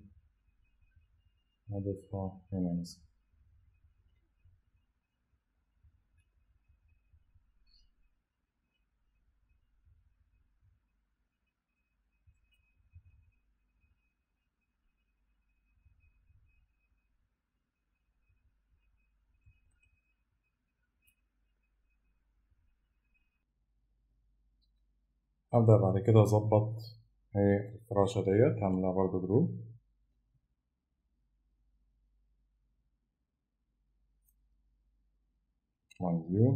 أضيفها هنا مثلا. أبدأ بعد كده أظبط الفراشة ديت، هعملها برضو جروب. وان فيو.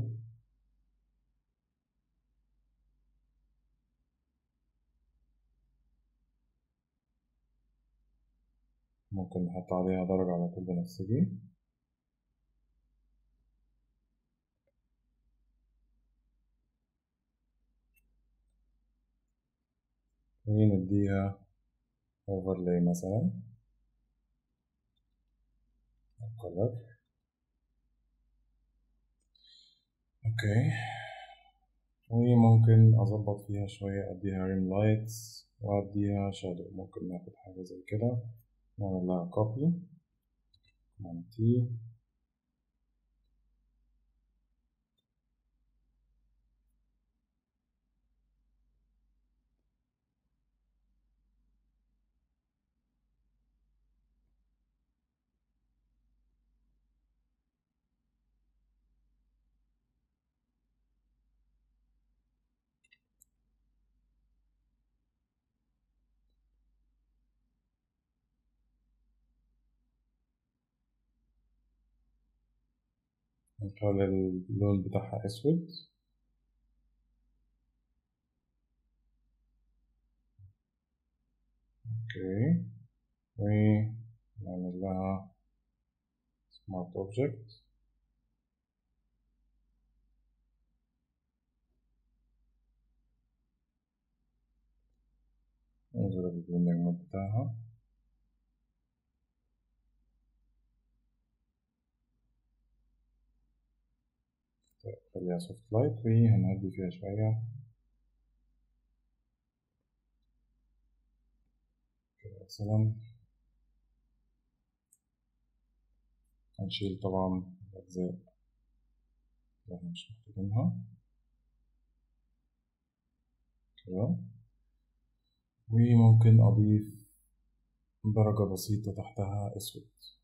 ممكن نحط عليها درجة على طول بنفسجي. ونديها overlay مثلا color. اوكي، وممكن اظبط فيها شوية، اديها ريم لايتس واديها شادو. ممكن ناخد حاجة زي كده نعمل لها كوبي تي. نخلي اللون بتاعها اسود. اوكي، ونعمل لها سمارت اوبجكت. نجرب البلندنج مود بتاعها. خليها سوفت لايت وهنهدي فيها شوية كده مثلا. هنشيل طبعا الأجزاء اللي احنا مش محتاجينها كده. وممكن أضيف درجة بسيطة تحتها أسود.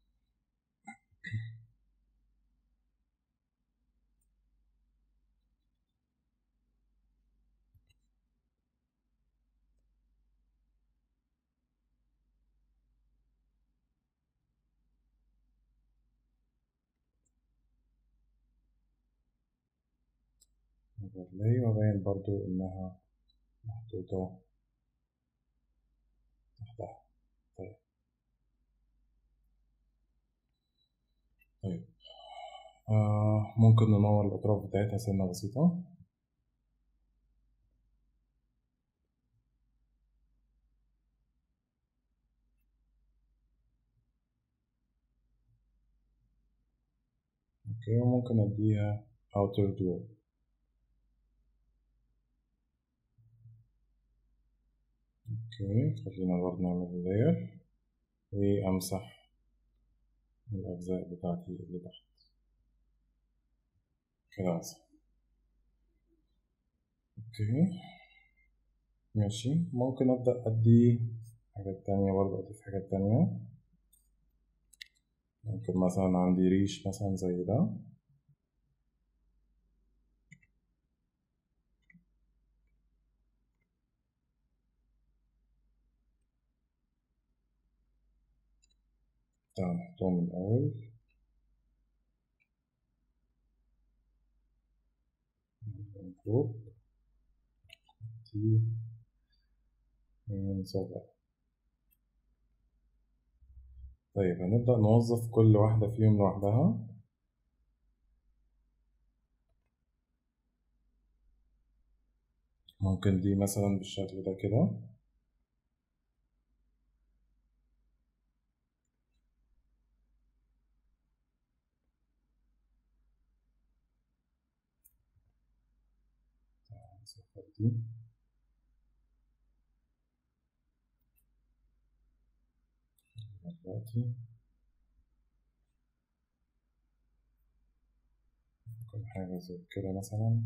overlay، وأبين برضو إنها محطوطة تحتها. طيب. طيب. ممكن ننور الأطراف بتاعتها سنة بسيطة. اوكي، وممكن أديها outer glow. اوكي، خلينا برضه نعمل لاير وامسح الاجزاء بتاعتي اللي تحت كده امسح. اوكي ماشي، ممكن ابدأ ادي حاجات تانية برضه، اضيف حاجات تانية. ممكن مثلا عندي ريش مثلا زي ده. تعال نحطهم من الأول. جروب تي ونصغر. طيب هنبدأ نوظف كل واحدة فيهم لوحدها. ممكن دي مثلا بالشكل ده كده. نصغر دي. دلوقتي ممكن حاجة زي كده مثلا.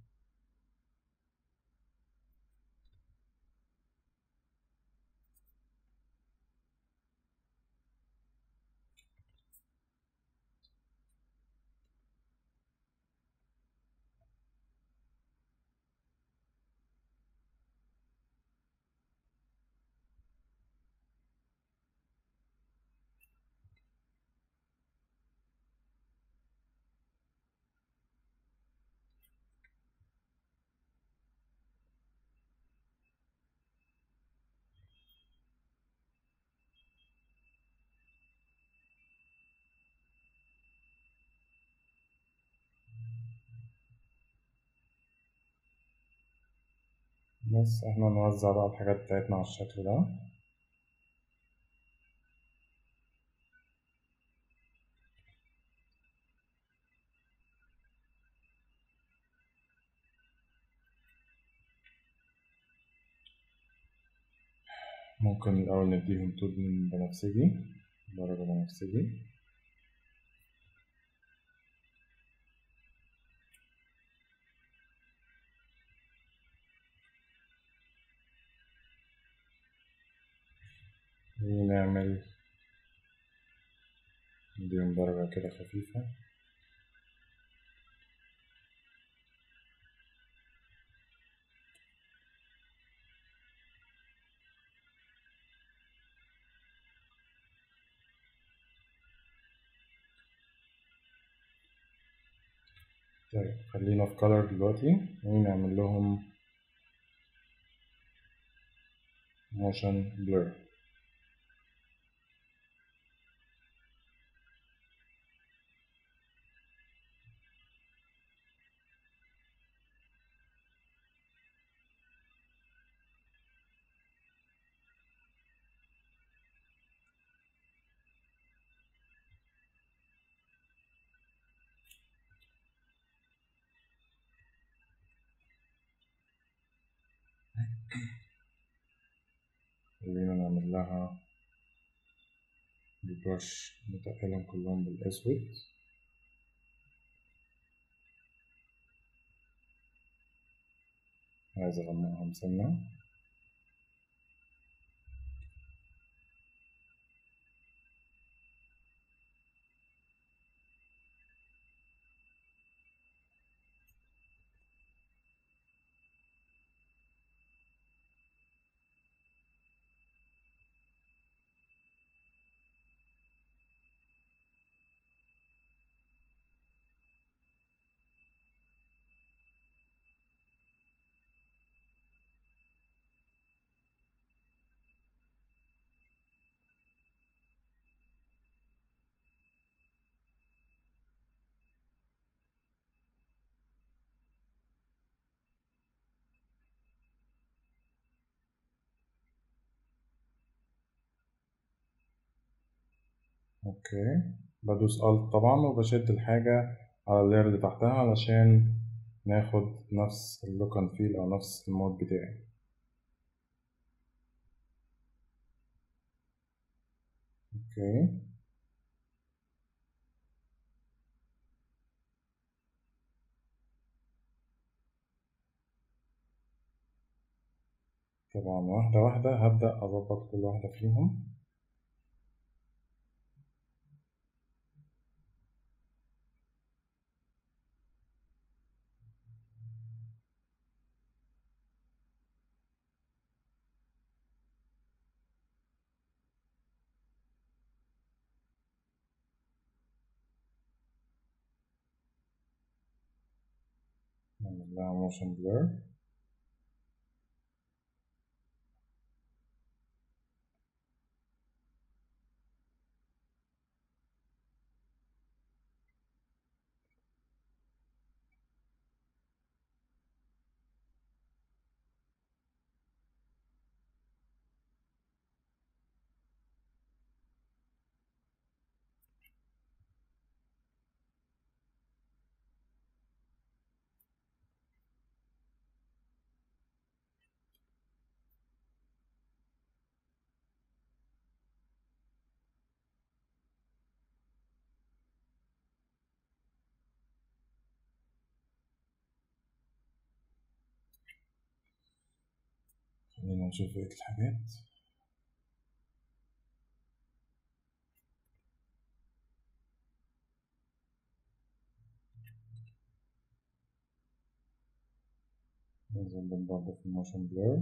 بس احنا نوزع بقى الحاجات بتاعتنا على الشكل ده. ممكن الأول نديهم طول من بنفسجي، درجة بنفسجي. ونعمل نديهم درجة كده خفيفة. طيب خلينا في color دلوقتي ونعمل لهم motion blur. خلينا نعمل لها ببرش نتقلهم كلهم بالأسود. عايز أغمقهم سنة. اوكي، بدوس Alt طبعا وبشد الحاجة على اللاير اللي تحتها علشان ناخد نفس اللوك اند فيل او نفس المود بتاعي. اوكي. طبعا واحدة واحدة هبدأ أظبط كل واحدة فيهم. نعمل لها موشن بلور. خلينا نشوف بقية الحاجات. نظبط برضه في الموشن بلور.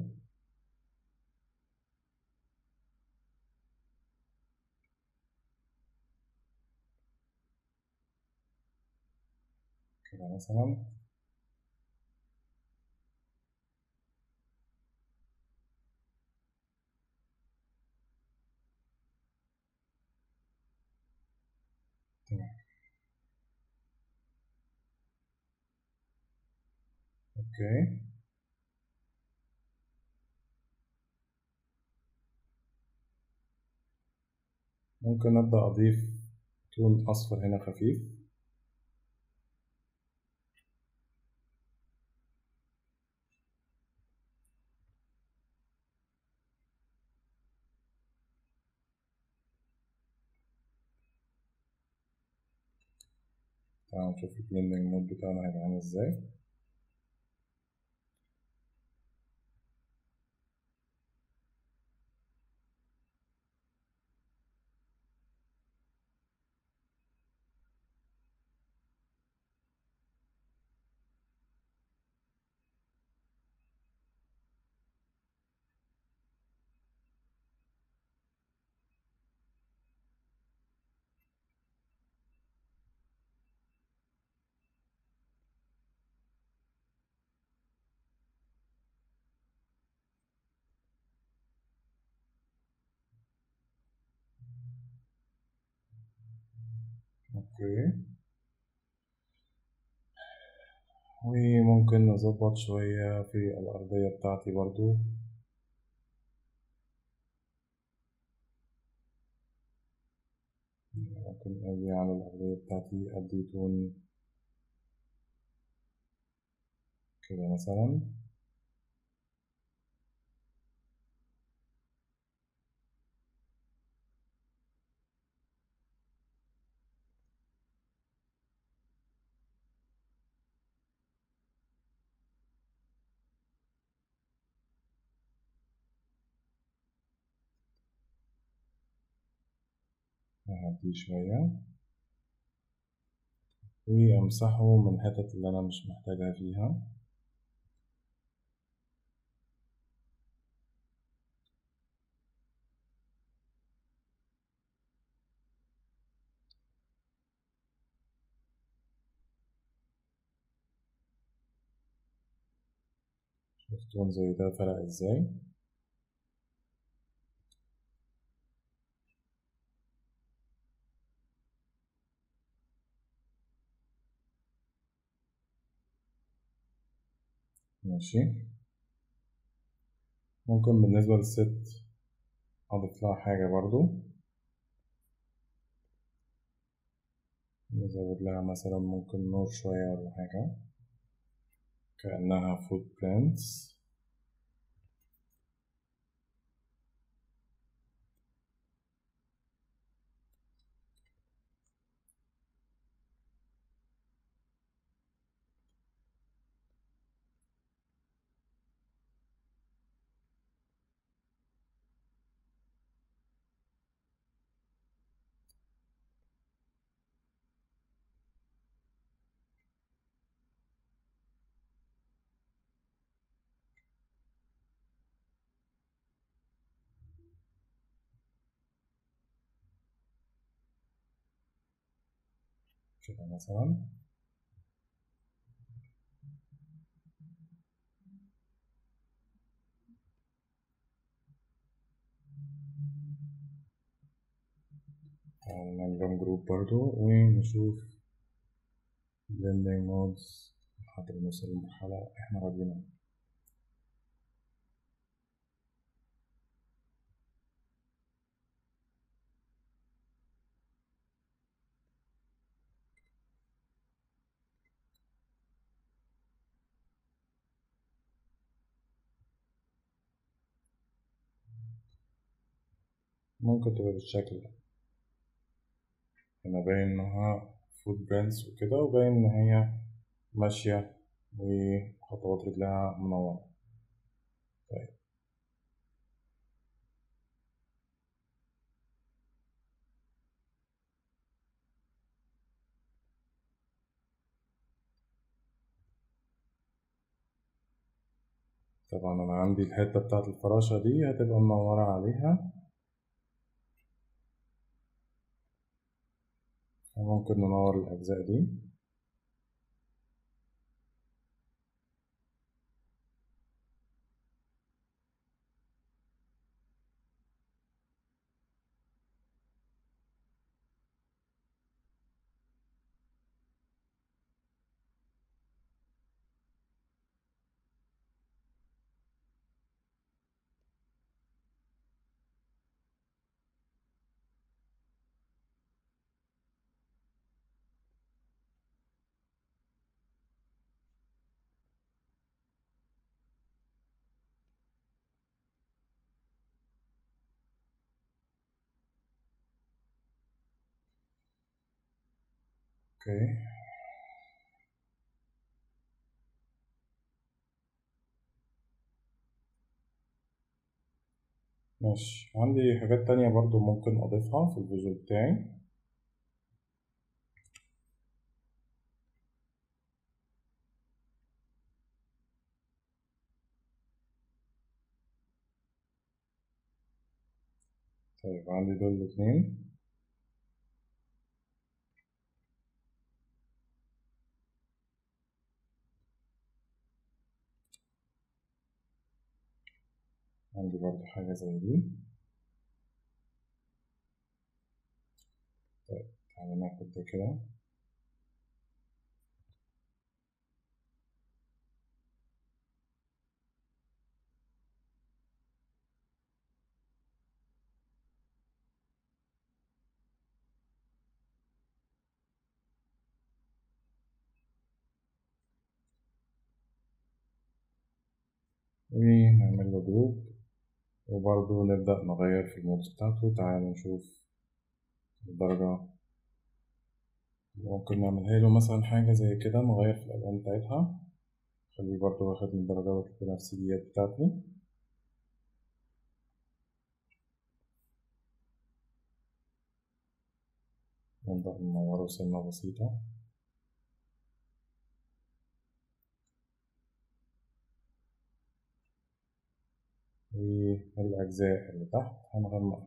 كده مثلا. تمام. اوكي. ممكن أبدأ أضيف تون أصفر هنا خفيف. تعالوا نشوف البلندنج مود بتاعنا هيبقى عامل ازاي. اوكي. وممكن نظبط شوية في الأرضية بتاعتي برضو. ممكن أجي على الأرضية بتاعتي أدي تون كده مثلا. أهديه شوية وأمسحه من الحتت اللي أنا مش محتاجها فيها. شفتون زي ده فرق ازاي. ماشي. ممكن بالنسبة للست أضيف لها حاجة برضو. نزود لها مثلا ممكن نور شوية ولا حاجة كأنها فوت برينتس. كده مثلا. نعمل لهم جروب برضو ونشوف blending modes لحد ما نوصل لمرحلة احنا راضيين عنها. ممكن تبقى بالشكل ده، هنا باين إنها فوت برينتس وكده، وباين إن هي ماشية وخطوات رجلها منورة. طيب طبعا أنا عندي الحتة بتاعت الفراشة دي هتبقى منورة عليها، فممكن ننور الأجزاء دي. أوكي ماشي. عندي حاجات تانية برضو ممكن أضيفها في الفيجوال بتاعي. طيب عندي دول الاتنين، عندي برضو حاجة زي دي. طيب تعالى ناخد ده كده، ونعمل له جروب، وبرضو نبدأ نغير في المودز بتاعته. تعالى نشوف الدرجة. ممكن نعملها له مثلا حاجة زي كده، نغير في الألوان بتاعتها، خليه برضو واخد من الدرجات البنفسجيات بتاعته. نبدأ ننوره سنة بسيطة، والأجزاء اللي تحت هنغمقها.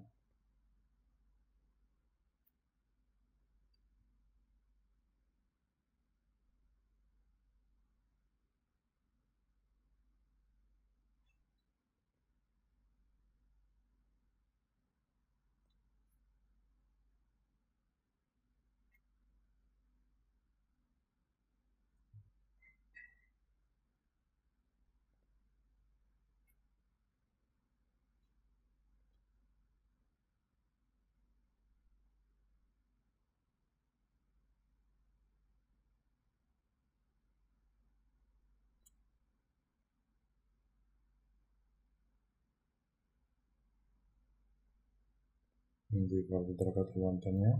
نضيف برضو درجات ألوان تانية.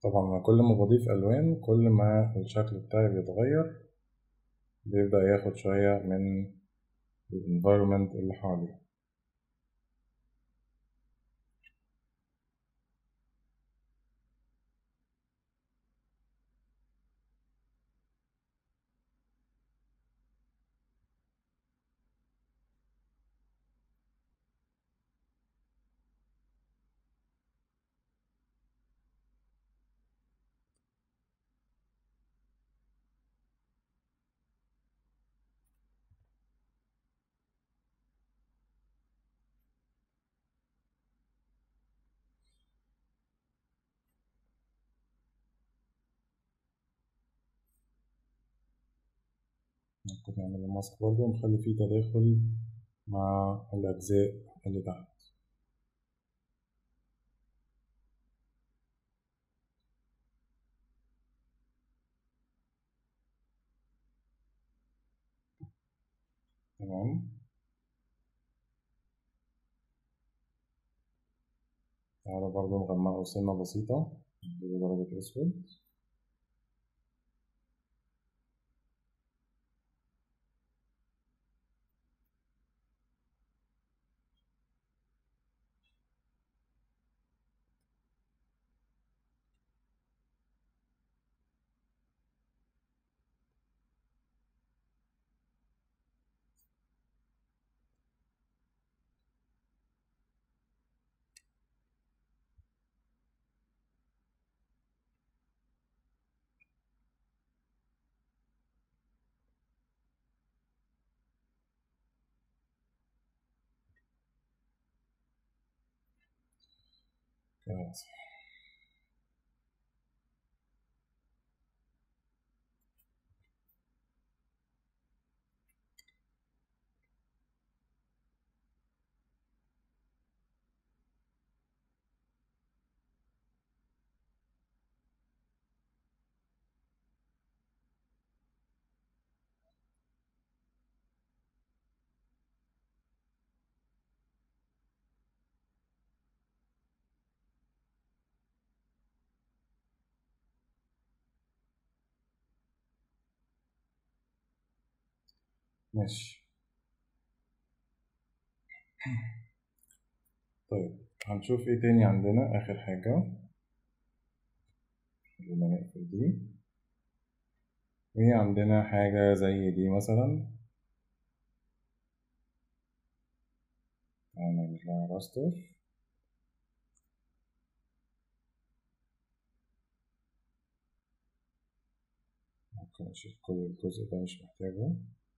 طبعا أنا كل ما بضيف ألوان كل ما الشكل بتاعي بيتغير، بيبدأ ياخد شوية من الانفايرمنت اللي حواليه. ممكن نعمل الماسك برضه ونخلي فيه تداخل مع الأجزاء اللي تحت. تمام. تعالى برضه نغمقه سنة بسيطة بدرجة أسود. كده. ماشي. طيب هنشوف ايه تاني عندنا. آخر حاجة خلينا نقفل دي. عندنا حاجة زي دي مثلا، هنعمل لها راستر. ممكن أشيل كل الجزء ده مش محتاجه.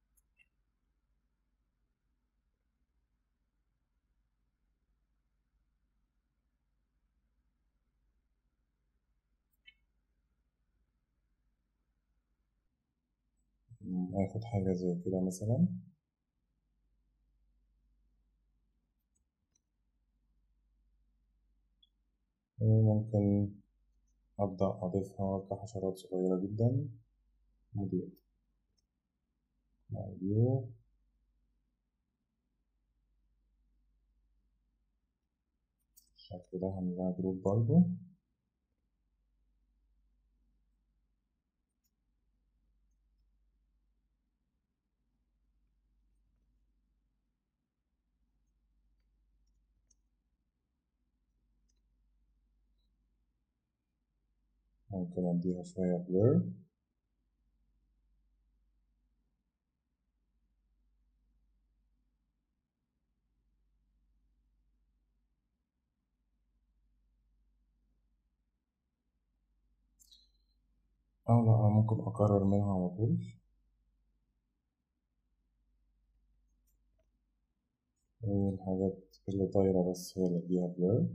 هاخد حاجة زي كده مثلا، وممكن أبدأ أضيفها كحشرات صغيرة جدا. موديل مع فيو. الشكل ده هنلاقي جروب برضو. ممكن أديها شوية بلور. لا أنا ممكن أكرر منها على طول. الحاجات اللي طايرة بس هي اللي أديها بلور.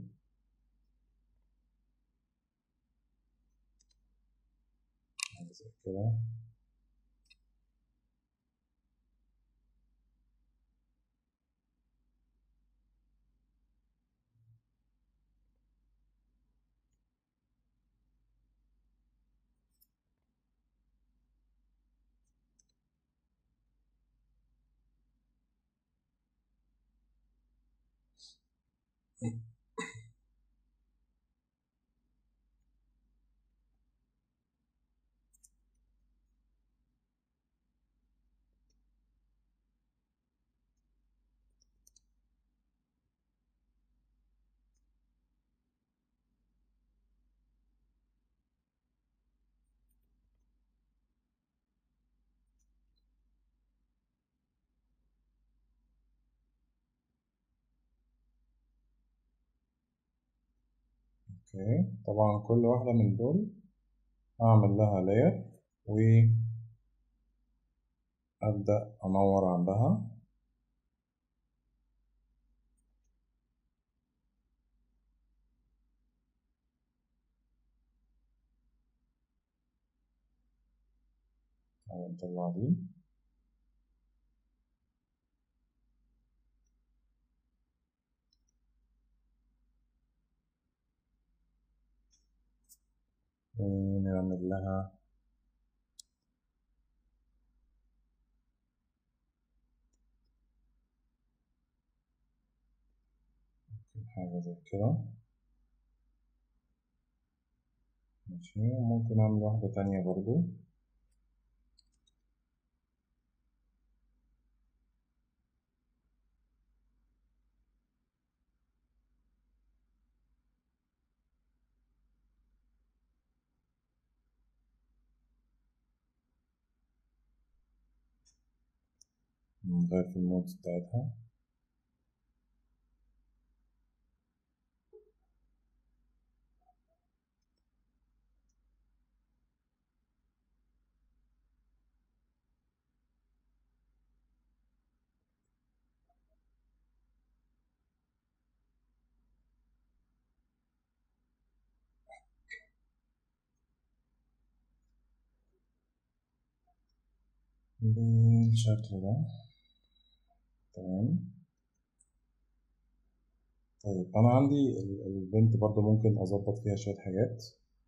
حاجة زي كده. اوكي، طبعا كل واحدة من دول اعمل لها لاير وابدأ انور عندها. نطلع دي. ونعمل لها حاجة زي كده. ماشي، ممكن أعمل واحدة تانية برضو. نغير في المودز بتاعتها. بالشكل ده. تمام. طيب أنا عندي البنت برضو ممكن أظبط فيها شوية حاجات.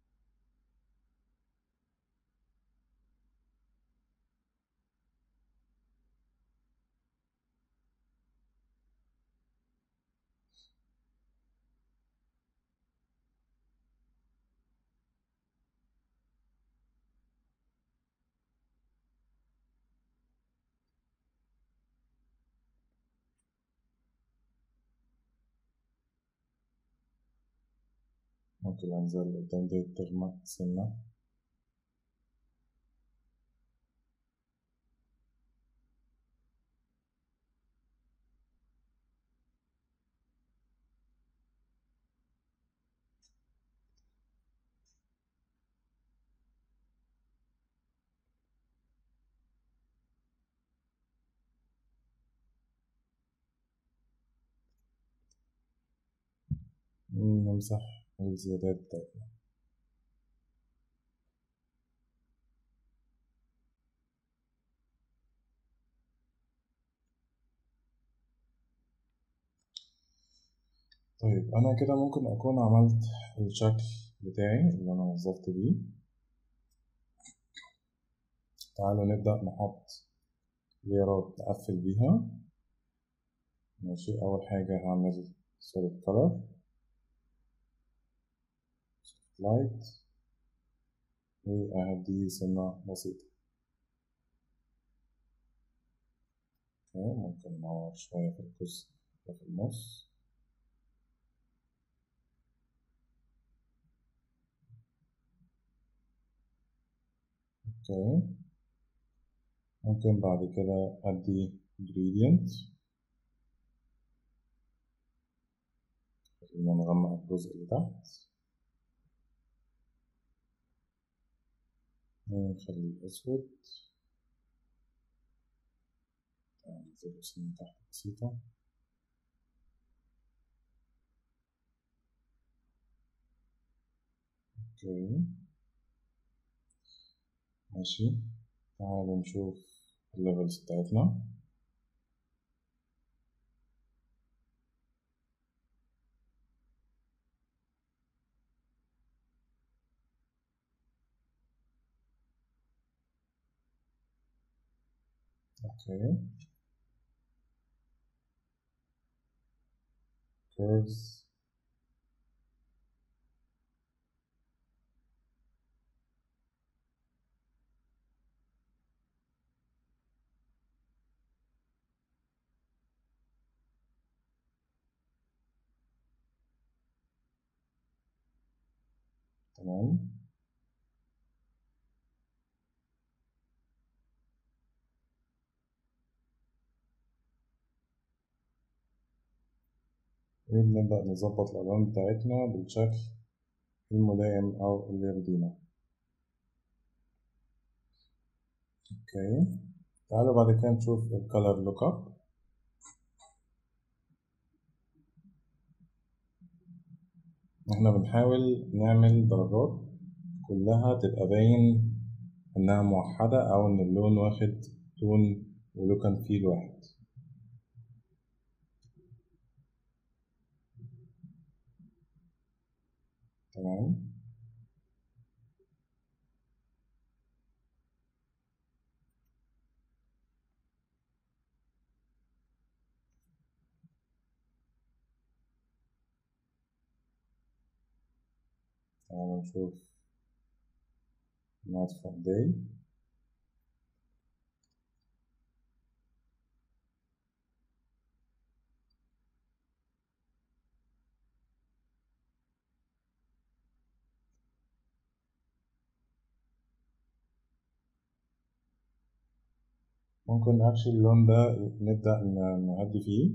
ممكن الأنزال اللي قدام دي تغمق سنة. نمسح الزيادات بتاعتنا. طيب أنا كده ممكن أكون عملت الشكل بتاعي اللي أنا وظفت بيه. تعالوا نبدأ نحط ليرات نقفل بيها. ماشي، أول حاجة هعمل solid color light وأهدي سنة بسيطة. اوكي، ممكن ننور شوية في الجزء اللي في النص. اوكي، ممكن بعد كده أدي gradient. خلينا نغمق الجزء اللي تحت ونخليه أسود. ننزله سنة تحت بسيطة. اوكي ماشي، تعالوا نشوف الليفلز بتاعتنا. اوكي، curves. تمام. ونبدأ نظبط الألوان بتاعتنا بالشكل الملائم أو اللي يرضينا. اوكي، تعالوا بعد كده نشوف الكالر لوك اب. احنا بنحاول نعمل درجات كلها تبقى باين انها موحدة او ان اللون واخد تون ولوك اند فيل واحد. تمام. تعالوا نشوف مات داي. ممكن اكشلي اللون ده نبدأ نهدي فيه.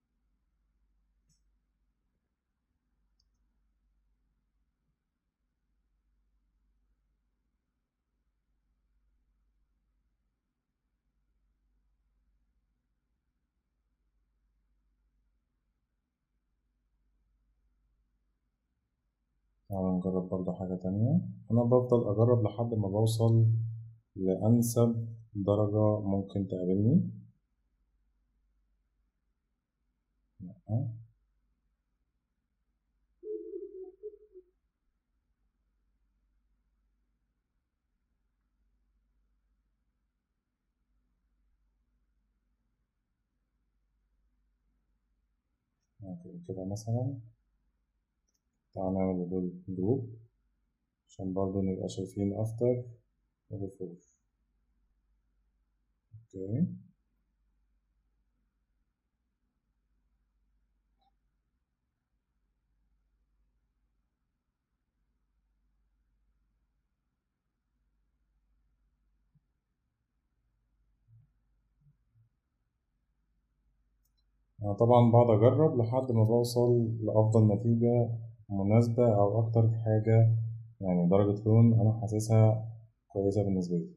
تعالوا نجرب برضه حاجة تانية. أنا بفضل أجرب لحد ما بوصل لأنسب درجة ممكن تقابلني. لأ. ممكن كده مثلا. تعالى نعمل دول جروب عشان برضه نبقى شايفين أفتر وبيفور. أوكي. أنا طبعا بقعد أجرب لحد ما بوصل لأفضل نتيجة مناسبة أو أكتر حاجة، يعني درجة لون أنا حاسسها كويسة بالنسبة لي.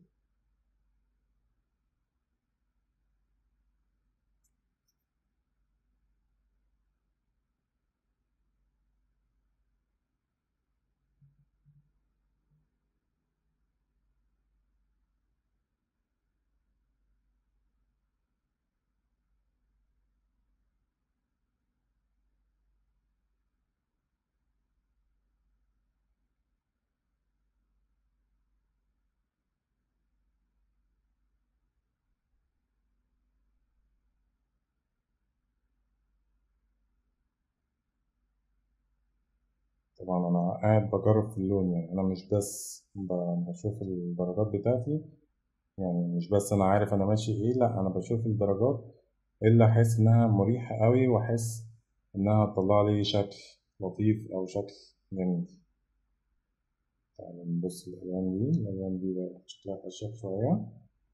طبعا أنا قاعد بجرب في اللون، يعني أنا مش بس بشوف الدرجات بتاعتي، يعني مش بس أنا عارف أنا ماشي إيه، لأ أنا بشوف الدرجات اللي أحس إنها مريحة قوي وأحس إنها تطلع لي شكل لطيف أو شكل جميل. تعالى نبص الألوان دي بقى شكلها أشيك شوية.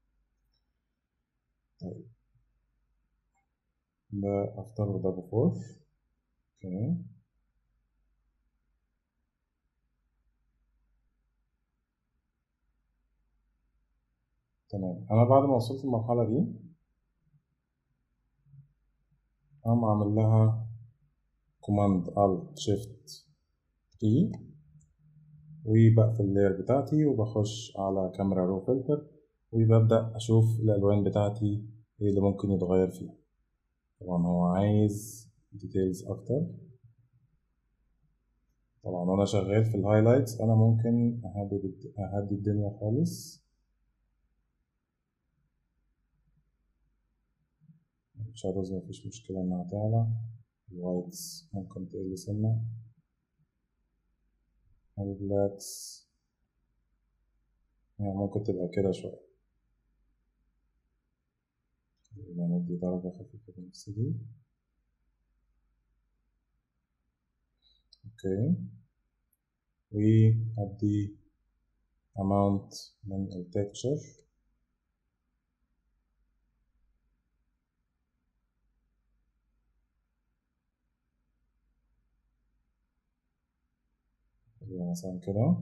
طيب، ده أفتر وده بفور. أوكي. تمام، أنا بعد ما وصلت المرحلة دي أقوم أعمل لها كوماند ألت شيفت إي، وبقفل اللاير بتاعتي وبخش على كاميرا رو فلتر وببدأ أشوف الألوان بتاعتي إيه اللي ممكن يتغير فيها. طبعا هو عايز ديتيلز أكتر. طبعا وأنا شغال في الهايلايتس أنا ممكن أهدي الدنيا خالص. الشادوز مفيش مشكلة إنها تعلى، الوايتس ممكن تقل سنة، البلاكس يعني ممكن تبقى كده شوية، يعني ندي درجة خفيفة بس دي. اوكي، وأدي amount من التكتشر. مثلا كده.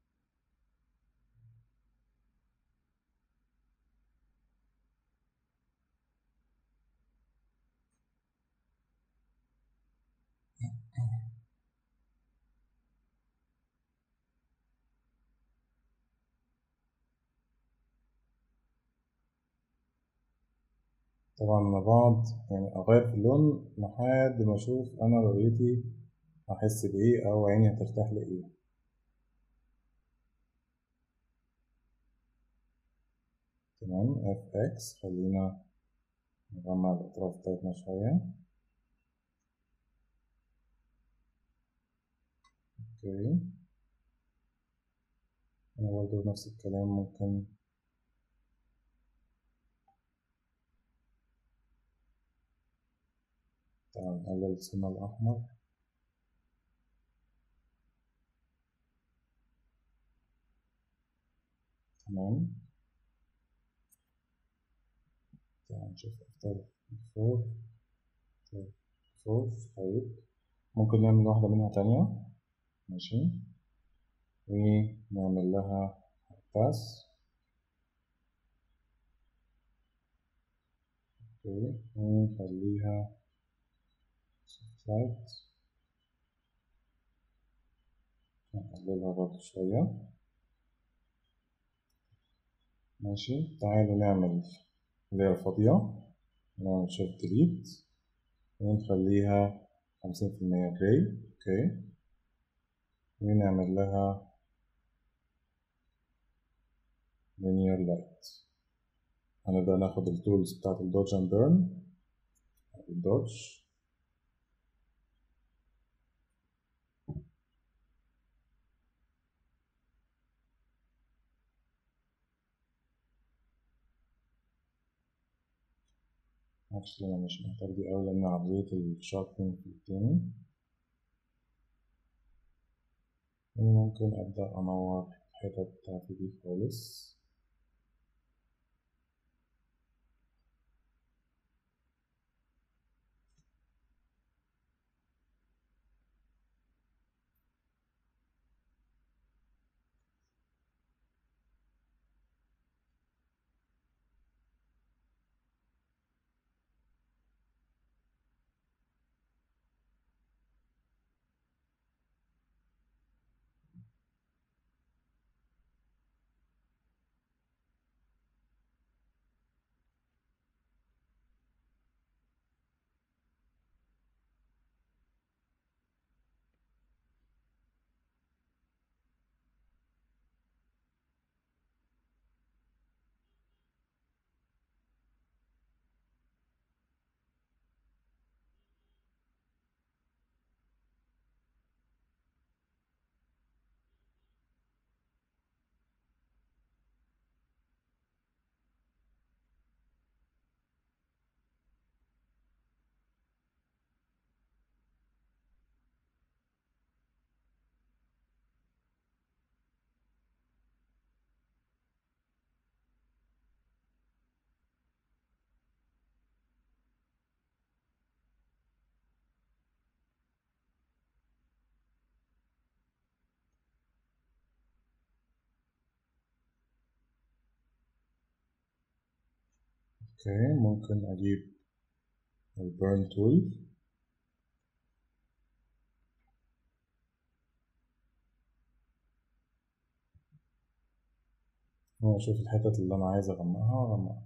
طبعا مع بعض يعني أغير في اللون لحد ما أشوف أنا رؤيتي هحس بإيه أو عيني هترتاح لإيه. تمام. FX. خلينا نجمع الأطراف بتاعتنا شوية. أوكي. أنا برضه نفس الكلام ممكن نقلل السن الأحمر. تمام. نشوف أختار فور. طيب ممكن نعمل واحدة منها تانية. ماشي. ونعمل لها باس. اوكي. ونخليها لايت. نقللها برضه شوية. ماشي. تعالوا نعمل layer فاضية. نعمل شيفت ديليت ونخليها 50% جراي. اوكي. ونعمل لها linear light. هنبدأ ناخد التولز بتاعت الدوج اند بيرن. الدوج. اكشلي انا مش محتاج دي اوي لان عملية الشاربينج في التاني. وممكن ابدأ انور الحتت بتاعتي دي خالص. اوكي. ممكن اجيب البيرن تول. واشوف الحتت اللي انا عايز اغمقها.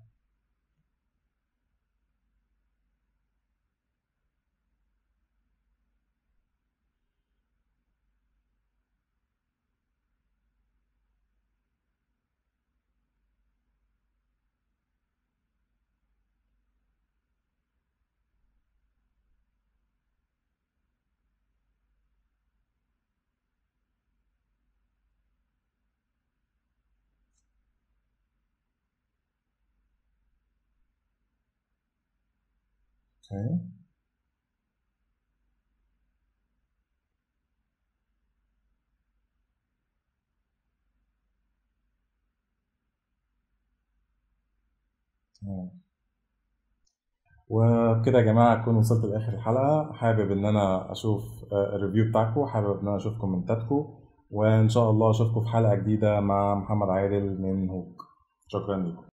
اوكي. تمام. وبكده يا جماعة أكون وصلت لآخر الحلقة. حابب إن أنا أشوف الريفيو بتاعكم، حابب إن أنا أشوف كومنتاتكم. وإن شاء الله أشوفكم في حلقة جديدة مع محمد عادل من هوك. شكرا لكم.